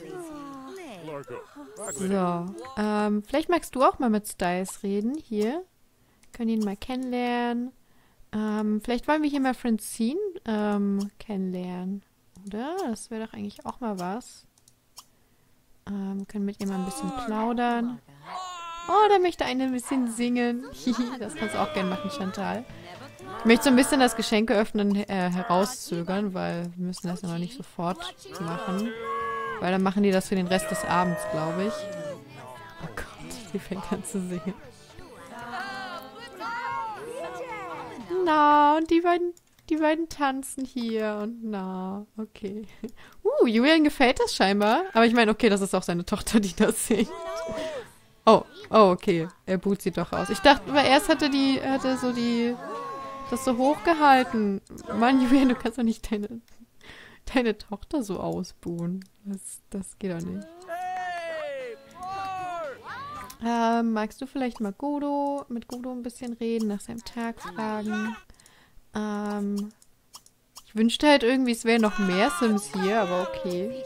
So, vielleicht magst du auch mal mit Styles reden, hier. Können ihn mal kennenlernen. Vielleicht wollen wir hier mal Francine kennenlernen, oder? Das wäre doch eigentlich auch mal was. Können mit ihr mal ein bisschen plaudern. Oh, da möchte eine ein bisschen singen. Das kannst du auch gerne machen, Chantal. Ich möchte so ein bisschen das Geschenke öffnen herauszögern, weil wir müssen das ja noch nicht sofort machen. Weil dann machen die das für den Rest des Abends, glaube ich. Oh Gott, die fängt an zu singen. Na, und die beiden tanzen hier und na, okay. Julian gefällt das scheinbar. Aber ich meine, okay, das ist auch seine Tochter, die das singt. Oh, okay. Er buht sie doch aus. Ich dachte, aber erst hatte das so hochgehalten. Mann, Julian, du kannst doch nicht deine Tochter so ausbuhen. Das geht doch nicht. Magst du vielleicht mal mit Godo ein bisschen reden, nach seinem Tag fragen? Ich wünschte halt irgendwie, es wären noch mehr Sims hier, aber okay.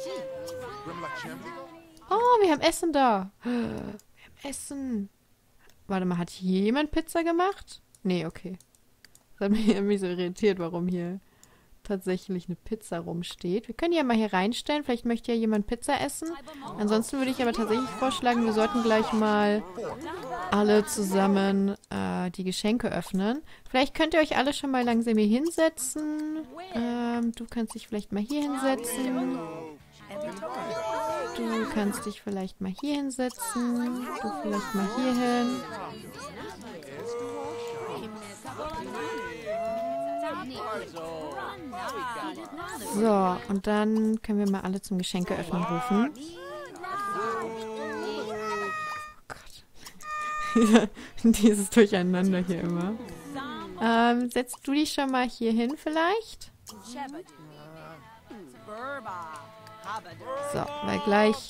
Oh, wir haben Essen da. Wir haben Essen. Warte mal, hat hier jemand Pizza gemacht? Nee, okay. Das hat mich so irritiert, warum hier tatsächlich eine Pizza rumsteht. Wir können die ja mal hier reinstellen. Vielleicht möchte ja jemand Pizza essen. Ansonsten würde ich aber tatsächlich vorschlagen, wir sollten gleich mal alle zusammen die Geschenke öffnen. Vielleicht könnt ihr euch alle schon mal langsam hier hinsetzen. Du kannst dich vielleicht mal hier hinsetzen. Du kannst dich vielleicht mal hier hinsetzen. Du vielleicht mal hier hin. So, und dann können wir mal alle zum Geschenkeöffnen rufen. Oh Gott. Dieses Durcheinander hier immer. Setzt du dich schon mal hier hin vielleicht? So, weil gleich...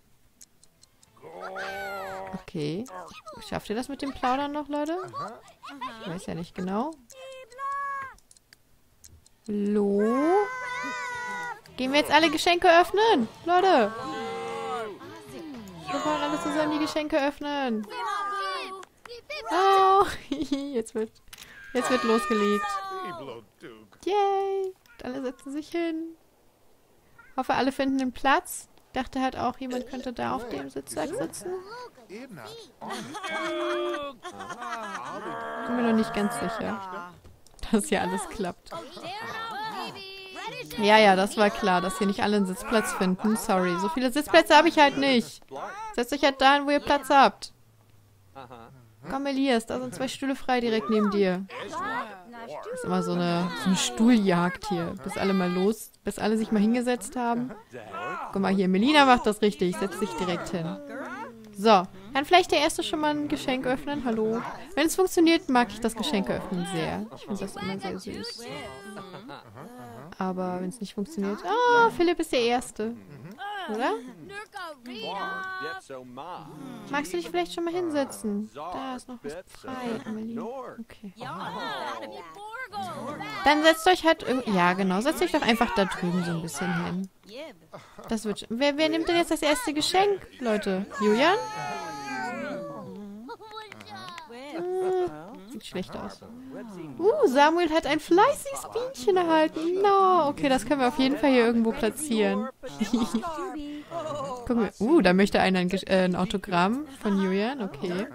Okay. Schafft ihr das mit dem Plaudern noch, Leute? Ich weiß ja nicht genau. Hallo? Gehen wir jetzt alle Geschenke öffnen? Leute! Wir wollen alle zusammen die Geschenke öffnen. Oh, jetzt wird losgelegt. Yay! alle setzen sich hin. Hoffe, alle finden einen Platz. Dachte halt auch, jemand könnte da auf dem Sitzsack sitzen. Bin mir noch nicht ganz sicher, dass hier alles klappt. Ja, das war klar, dass hier nicht alle einen Sitzplatz finden. Sorry, so viele Sitzplätze habe ich halt nicht. Setzt euch halt dahin, wo ihr Platz habt. Komm, Elias, da sind 2 Stühle frei direkt neben dir. Das ist immer so eine Stuhljagd hier, bis alle sich mal hingesetzt haben. Guck mal hier, Melina macht das richtig, setzt sich direkt hin. So, kann vielleicht der Erste schon mal ein Geschenk öffnen? Hallo? Wenn es funktioniert, mag ich das Geschenk öffnen sehr. Ich finde das immer sehr süß. Aber wenn es nicht funktioniert... Oh, Philipp ist der Erste. Oder? Magst du dich vielleicht schon mal hinsetzen? Da ist noch was frei, Amelie. Okay. Dann setzt euch halt... Ja, genau. Setzt euch doch einfach da drüben so ein bisschen hin. Das wird... Wer nimmt denn jetzt das erste Geschenk, Leute? Julian? Sieht schlecht aus. Samuel hat ein fleißiges Bienchen erhalten. No, okay, das können wir auf jeden Fall hier irgendwo platzieren. Guck mal. Da möchte einer ein Autogramm von Julian. Okay.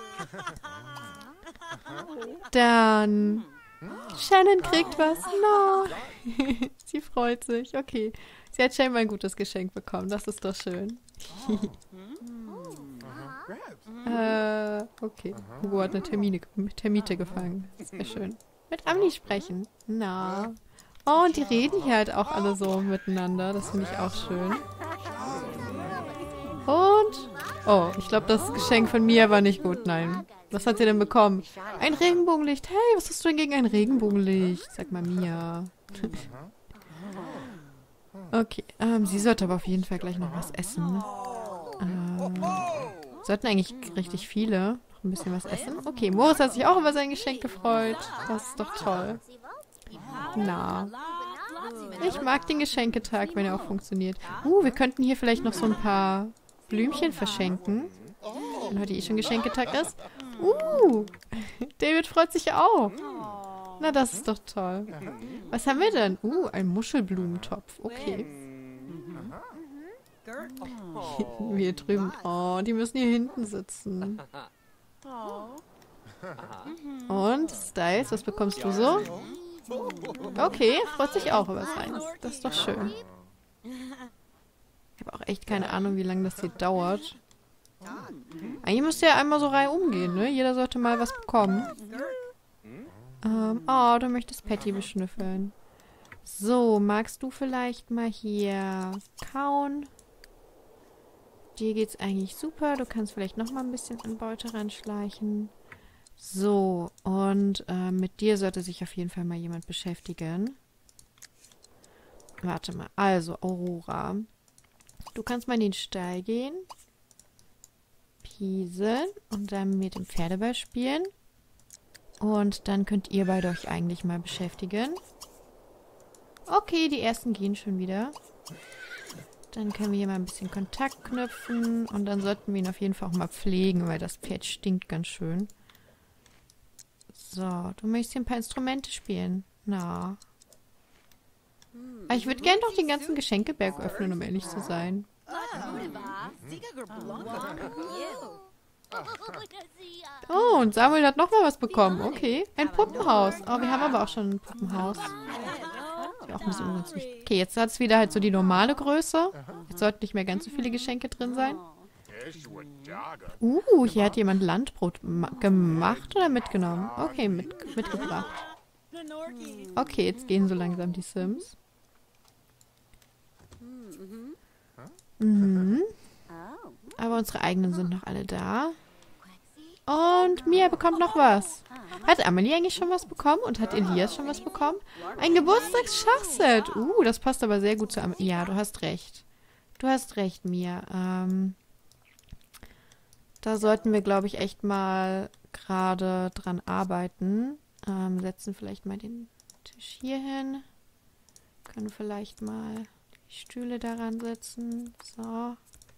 Dann... Shannon kriegt was. No. Sie freut sich. Okay. Sie hat scheinbar ein gutes Geschenk bekommen. Das ist doch schön. Okay. Hugo hat eine Termite gefangen. Sehr schön. Mit Amelie sprechen. Na. Oh, und die reden hier halt auch alle so miteinander. Das finde ich auch schön. Und... Oh, ich glaube, das Geschenk von Mia war nicht gut. Nein. Was hat sie denn bekommen? Ein Regenbogenlicht. Hey, was hast du denn gegen ein Regenbogenlicht? Sag mal, Mia. Okay, sie sollte aber auf jeden Fall gleich noch was essen. Sollten eigentlich richtig viele noch ein bisschen was essen. Okay, Moritz hat sich auch über sein Geschenk gefreut. Das ist doch toll. Na. Ich mag den Geschenketag, wenn er auch funktioniert. Wir könnten hier vielleicht noch so ein paar Blümchen verschenken. Wenn heute schon Geschenketag ist. David freut sich auch. Na, das ist doch toll. Was haben wir denn? Ein Muschelblumentopf. Okay. Wir drüben. Oh, die müssen hier hinten sitzen. Und, Styles, was bekommst du so? Okay, freut sich auch über seins. Das ist doch schön. Ich habe auch echt keine Ahnung, wie lange das hier dauert. Eigentlich müsste ja einmal so reihum gehen, ne? Jeder sollte mal was bekommen. Du möchtest Patty beschnüffeln. So, magst du vielleicht mal hier kauen? Dir geht's eigentlich super. Du kannst vielleicht noch mal ein bisschen an Beute ranschleichen. So, und mit dir sollte sich auf jeden Fall mal jemand beschäftigen. Warte mal. Also, Aurora. Du kannst mal in den Stall gehen. Pieseln und dann mit dem Pferdeball spielen. Und dann könnt ihr beide euch eigentlich mal beschäftigen. Okay, die ersten gehen schon wieder. Dann können wir hier mal ein bisschen Kontakt knüpfen. Und dann sollten wir ihn auf jeden Fall auch mal pflegen, weil das Pferd stinkt ganz schön. So, du möchtest hier ein paar Instrumente spielen. Na. Aber ich würde gerne doch den ganzen Geschenkeberg öffnen, um ehrlich zu sein. Oh, und Samuel hat noch mal was bekommen. Okay, ein Puppenhaus. Oh, wir haben aber auch schon ein Puppenhaus. Ist auch ein bisschen ungünstig. Okay, jetzt hat es wieder halt so die normale Größe. Jetzt sollten nicht mehr ganz so viele Geschenke drin sein. Hier hat jemand Landbrot gemacht oder mitgenommen? Okay, mitgebracht. Okay, jetzt gehen so langsam die Sims. Aber unsere eigenen sind noch alle da. Und Mia bekommt noch was. Hat Amelie eigentlich schon was bekommen? Und hat Elias schon was bekommen? Ein Geburtstagsschachset. Das passt aber sehr gut zu Amelie. Ja, du hast recht. Du hast recht, Mia. Da sollten wir, glaube ich, echt mal gerade dran arbeiten. Setzen vielleicht mal den Tisch hier hin. Können vielleicht mal die Stühle daran setzen. So.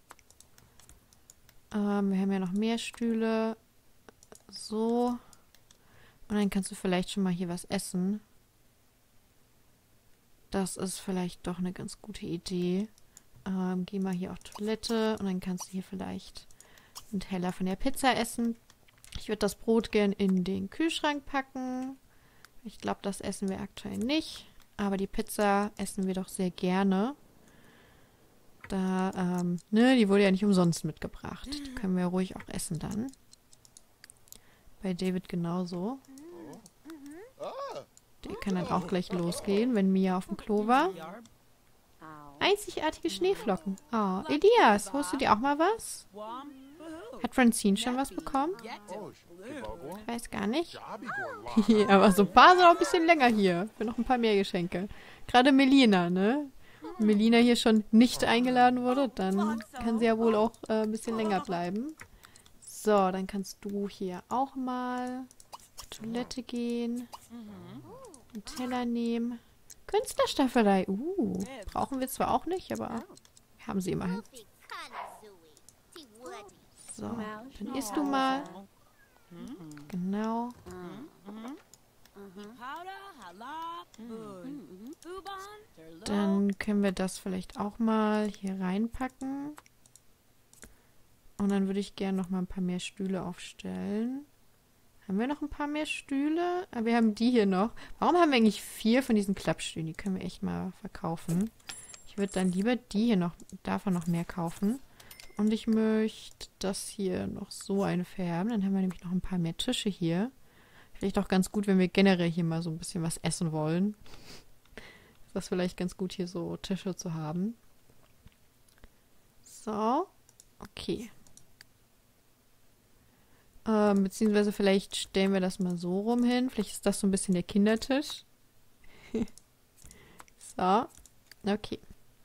Wir haben ja noch mehr Stühle. So. Und dann kannst du vielleicht schon mal hier was essen. das ist vielleicht doch eine ganz gute Idee. Geh mal hier auf Toilette und dann kannst du hier vielleicht einen Teller von der Pizza essen. Ich würde das Brot gern in den Kühlschrank packen. Ich glaube, das essen wir aktuell nicht. Aber die Pizza essen wir doch sehr gerne. Die wurde ja nicht umsonst mitgebracht. Die können wir ruhig auch essen dann. Bei David genauso. Der kann dann auch gleich losgehen, wenn Mia auf dem Klo war. Einzigartige Schneeflocken. Oh, Elias, holst du dir auch mal was? Hat Francine schon was bekommen? Ich weiß gar nicht. Aber so ein paar sind auch ein bisschen länger hier. Für noch ein paar mehr Geschenke. Gerade Melina, ne? Wenn Melina hier schon nicht eingeladen wurde, dann kann sie ja wohl auch ein bisschen länger bleiben. So, dann kannst du hier auch mal auf Toilette gehen. Einen Teller nehmen. Künstlerstaffelei. Brauchen wir zwar auch nicht, aber wir haben sie immerhin. So, dann isst du mal. Genau. Dann können wir das vielleicht auch mal hier reinpacken. Und dann würde ich gerne noch mal ein paar mehr Stühle aufstellen. Haben wir noch ein paar mehr Stühle? Aber wir haben die hier noch. Warum haben wir eigentlich 4 von diesen Klappstühlen? Die können wir echt mal verkaufen. Ich würde dann lieber die hier noch, davon noch mehr kaufen. Und ich möchte das hier noch so einfärben. Dann haben wir nämlich noch ein paar mehr Tische hier. Vielleicht auch ganz gut, wenn wir generell hier mal so ein bisschen was essen wollen. Ist das vielleicht ganz gut, hier so Tische zu haben. So. Okay. Beziehungsweise vielleicht stellen wir das mal so rum hin. Vielleicht ist das so ein bisschen der Kindertisch. So. Okay.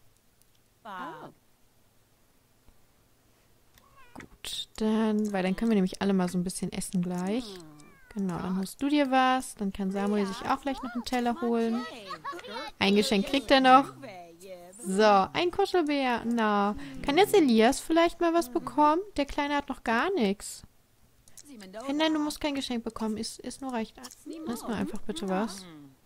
Gut, weil dann können wir nämlich alle mal so ein bisschen essen gleich. Genau, dann holst du dir was. Dann kann Samuel sich auch gleich noch einen Teller holen. Ein Geschenk kriegt er noch. So, ein Kuschelbär. Na, kann jetzt Elias vielleicht mal was bekommen? Der Kleine hat noch gar nichts. Nein, du musst kein Geschenk bekommen. Ist nur recht. Iss nur einfach bitte was.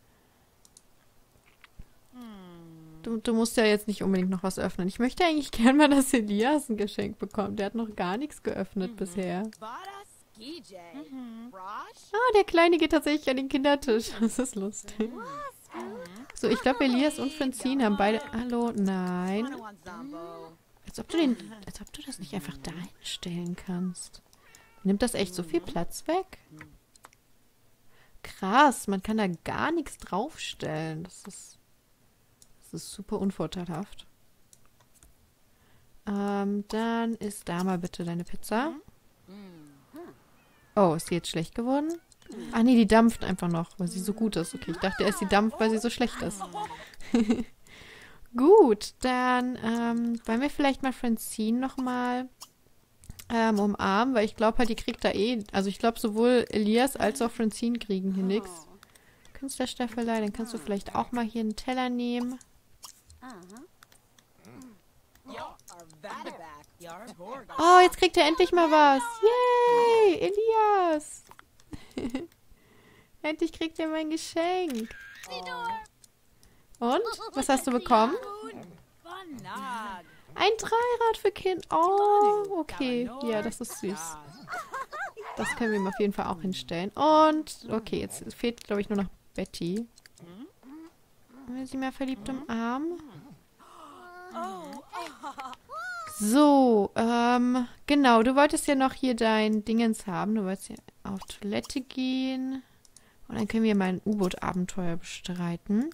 Du musst ja jetzt nicht unbedingt noch was öffnen. Ich möchte eigentlich gern mal, dass Elias ein Geschenk bekommt. Der hat noch gar nichts geöffnet bisher. Der Kleine geht tatsächlich an den Kindertisch. Das ist lustig. So, ich glaube, Elias und Francine haben beide... Hallo, nein. Als ob du das nicht einfach da hinstellen kannst. Nimmt das echt so viel Platz weg? Krass, man kann da gar nichts draufstellen. Das ist super unvorteilhaft. Dann isst da mal bitte deine Pizza. Oh, ist die jetzt schlecht geworden? Ah nee, die dampft einfach noch, weil sie so gut ist. Okay, ich dachte erst, die dampft, weil sie so schlecht ist. Gut, dann wollen wir vielleicht mal Francine nochmal umarmen, weil ich glaube halt, die kriegt da also ich glaube, sowohl Elias als auch Francine kriegen hier nichts. Künstlerstaffelei, dann kannst du vielleicht auch mal hier einen Teller nehmen. Oh, jetzt kriegt er endlich mal was. Yay, Elias. Endlich kriegt er mein Geschenk. Und? Was hast du bekommen? Ein Dreirad für Kind. Oh, okay. Ja, das ist süß. Das können wir ihm auf jeden Fall auch hinstellen. Und, okay, jetzt fehlt, glaube ich, nur noch Betty. Haben wir sie mal verliebt im Arm? So, genau, du wolltest ja noch hier dein Dingens haben. Du wolltest ja auf Toilette gehen. Und dann können wir mal ein U-Boot-Abenteuer bestreiten.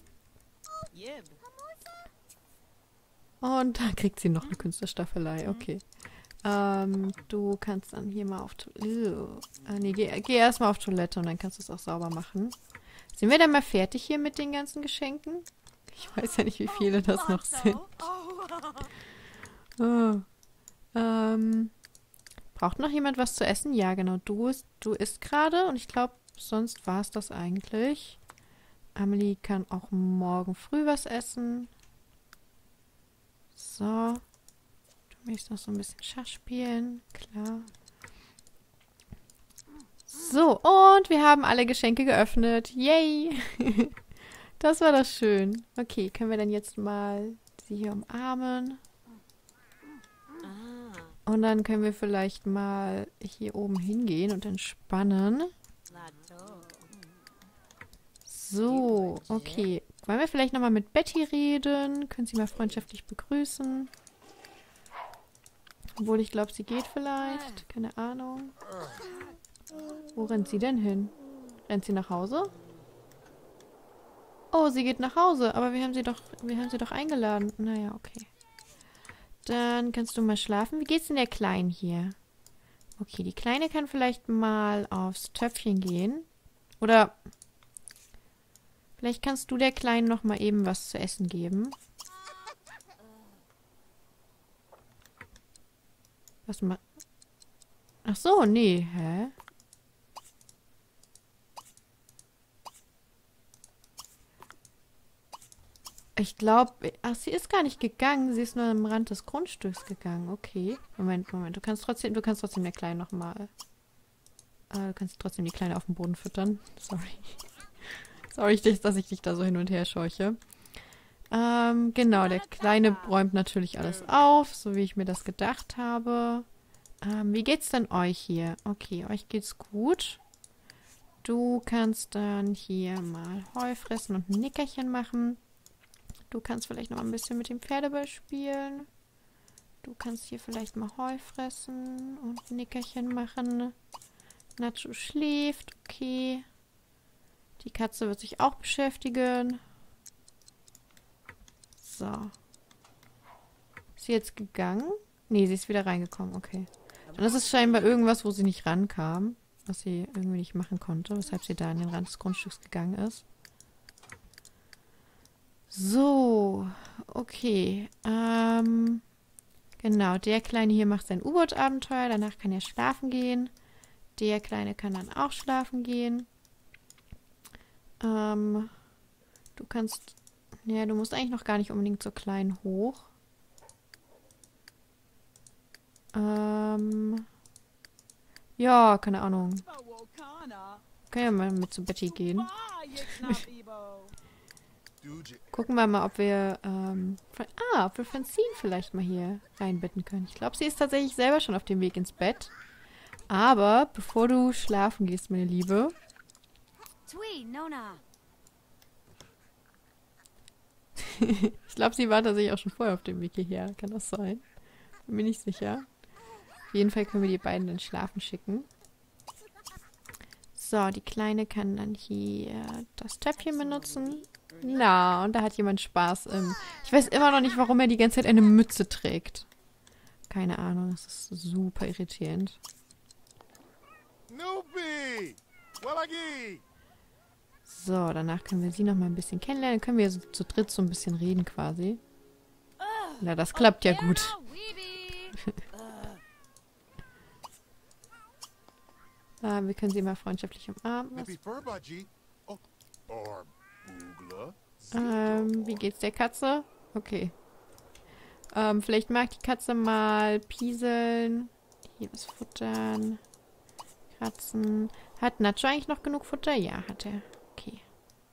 Und da kriegt sie noch eine Künstlerstaffelei. Okay. Du kannst dann hier mal auf Toilette. Nee, geh erstmal auf Toilette und dann kannst du es auch sauber machen. Sind wir dann mal fertig hier mit den ganzen Geschenken? Ich weiß ja nicht, wie viele das noch sind. Oh. Braucht noch jemand was zu essen? Ja, genau. Du isst gerade und ich glaube, sonst war es das eigentlich. Amelie kann auch morgen früh was essen. So. Du möchtest noch so ein bisschen Schach spielen. Klar. So, und wir haben alle Geschenke geöffnet. Yay! Das war doch schön. Okay, können wir dann jetzt mal sie hier umarmen? Und dann können wir vielleicht mal hier oben hingehen und entspannen. So, okay. Wollen wir vielleicht nochmal mit Betty reden? Können Sie mal freundschaftlich begrüßen? Obwohl, ich glaube, sie geht vielleicht. Keine Ahnung. Wo rennt sie denn hin? Rennt sie nach Hause? Oh, sie geht nach Hause. Aber wir haben sie doch eingeladen. Naja, okay. Dann kannst du mal schlafen. Wie geht's denn der Kleinen hier? Okay, die Kleine kann vielleicht mal aufs Töpfchen gehen. Oder vielleicht kannst du der Kleinen noch mal eben was zu essen geben. Was ma... Ach so, nee. Hä? Ich glaube... Ach, sie ist gar nicht gegangen. Sie ist nur am Rand des Grundstücks gegangen. Okay. Moment. Du kannst trotzdem der Kleinen noch mal... du kannst trotzdem die Kleine auf dem Boden füttern. Sorry, dass ich dich da so hin und her scheuche. Genau, der Kleine räumt natürlich alles auf, so wie ich mir das gedacht habe. Wie geht's denn euch hier? Okay, euch geht's gut. Du kannst dann hier mal Heu fressen und ein Nickerchen machen. Du kannst vielleicht noch ein bisschen mit dem Pferdeball spielen. Du kannst hier vielleicht mal Heu fressen und ein Nickerchen machen. Nacho schläft, okay. Die Katze wird sich auch beschäftigen. So. Ist sie jetzt gegangen? Nee, sie ist wieder reingekommen, okay. Dann ist es scheinbar irgendwas, wo sie nicht rankam. Was sie irgendwie nicht machen konnte, weshalb sie da an den Rand des Grundstücks gegangen ist. So, okay. Genau, der Kleine hier macht sein U-Boot-Abenteuer. Danach kann er schlafen gehen. Der Kleine kann dann auch schlafen gehen. Du kannst... Ja, du musst eigentlich noch gar nicht unbedingt so klein hoch. Ja, keine Ahnung. Können ja mal mit zu Betty gehen. Gucken wir mal, ob wir Francine vielleicht mal hier reinbetten können. Ich glaube, sie ist tatsächlich selber schon auf dem Weg ins Bett. Aber bevor du schlafen gehst, meine Liebe... Ich glaube, sie war tatsächlich auch schon vorher auf dem Weg hierher. Kann das sein? Bin mir nicht sicher. Auf jeden Fall können wir die beiden dann schlafen schicken. So, die Kleine kann dann hier das Töpfchen benutzen. Na, und da hat jemand Spaß im... Ich weiß immer noch nicht, warum er die ganze Zeit eine Mütze trägt. Keine Ahnung, das ist super irritierend. So, danach können wir sie noch mal ein bisschen kennenlernen. Dann können wir zu dritt so ein bisschen reden quasi. Na, das klappt ja gut. Wir können sie mal freundschaftlich umarmen. Wie geht's der Katze? Okay. Vielleicht mag die Katze mal pieseln. Hier was futtern. Kratzen. Hat Nacho eigentlich noch genug Futter? Ja, hat er. Okay.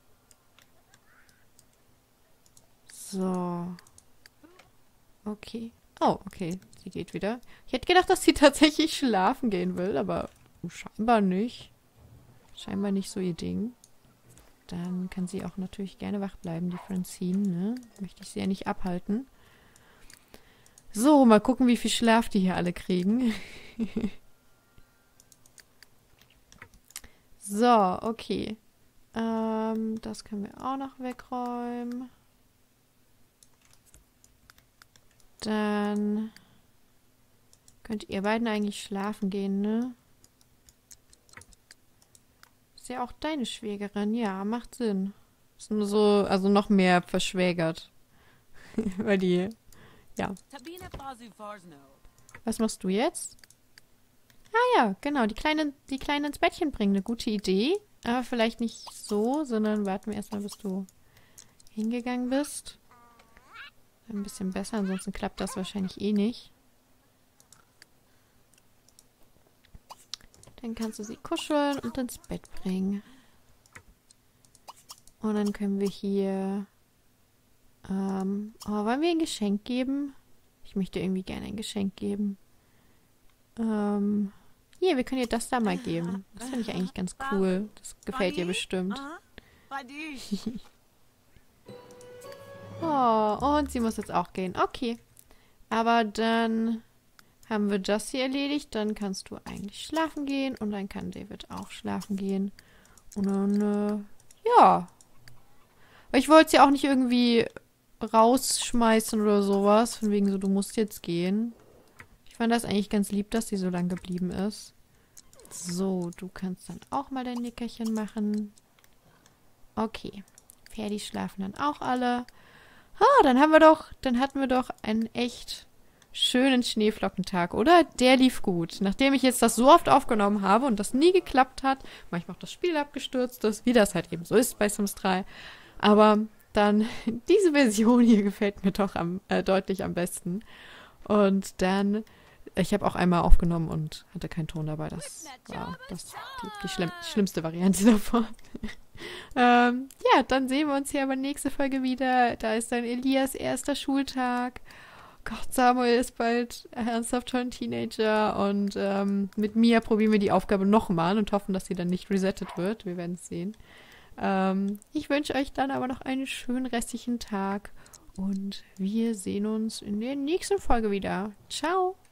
So. Okay. Oh, okay. Sie geht wieder. Ich hätte gedacht, dass sie tatsächlich schlafen gehen will, aber scheinbar nicht. Scheinbar nicht so ihr Ding. Dann kann sie auch natürlich gerne wach bleiben, die Francine, ne? Möchte ich sie ja nicht abhalten. So, mal gucken, wie viel Schlaf die hier alle kriegen. So, okay. Das können wir auch noch wegräumen. Dann könnt ihr beiden eigentlich schlafen gehen, ne? Ist ja auch deine Schwägerin. Ja, macht Sinn. Ist nur so, also noch mehr verschwägert. Weil die, ja. Was machst du jetzt? Ah ja, genau. Die Kleine ins Bettchen bringen. Eine gute Idee. Aber vielleicht nicht so, sondern warten wir erstmal, bis du hingegangen bist. Ein bisschen besser, ansonsten klappt das wahrscheinlich eh nicht. Dann kannst du sie kuscheln und ins Bett bringen. Und dann können wir hier... wollen wir ein Geschenk geben? Ich möchte irgendwie gerne ein Geschenk geben. Hier, wir können ihr das da mal geben. Das finde ich eigentlich ganz cool. Das gefällt ihr bestimmt. Oh, und sie muss jetzt auch gehen. Okay. Aber dann haben wir das hier erledigt. Dann kannst du eigentlich schlafen gehen. Und dann kann David auch schlafen gehen. Und dann, ja. Ich wollte sie auch nicht irgendwie rausschmeißen oder sowas. Von wegen so, du musst jetzt gehen. Ich fand das eigentlich ganz lieb, dass sie so lang geblieben ist. So, du kannst dann auch mal dein Nickerchen machen. Okay. Ferdi schlafen dann auch alle. Dann hatten wir doch einen echt schönen Schneeflockentag, oder? Der lief gut. Nachdem ich jetzt das so oft aufgenommen habe und das nie geklappt hat, manchmal auch das Spiel abgestürzt ist, wie das halt eben so ist bei Sims 3. Aber dann, diese Version hier gefällt mir doch deutlich am besten. Und dann, ich habe auch einmal aufgenommen und hatte keinen Ton dabei. Das war die schlimmste Variante davon. Ja, dann sehen wir uns hier aber nächste Folge wieder. Da ist dann Elias erster Schultag. Gott, Samuel ist bald ernsthaft schon ein Teenager. Und mit Mia probieren wir die Aufgabe nochmal und hoffen, dass sie dann nicht resettet wird. Wir werden es sehen. Ich wünsche euch dann aber noch einen schönen restlichen Tag. Und wir sehen uns in der nächsten Folge wieder. Ciao!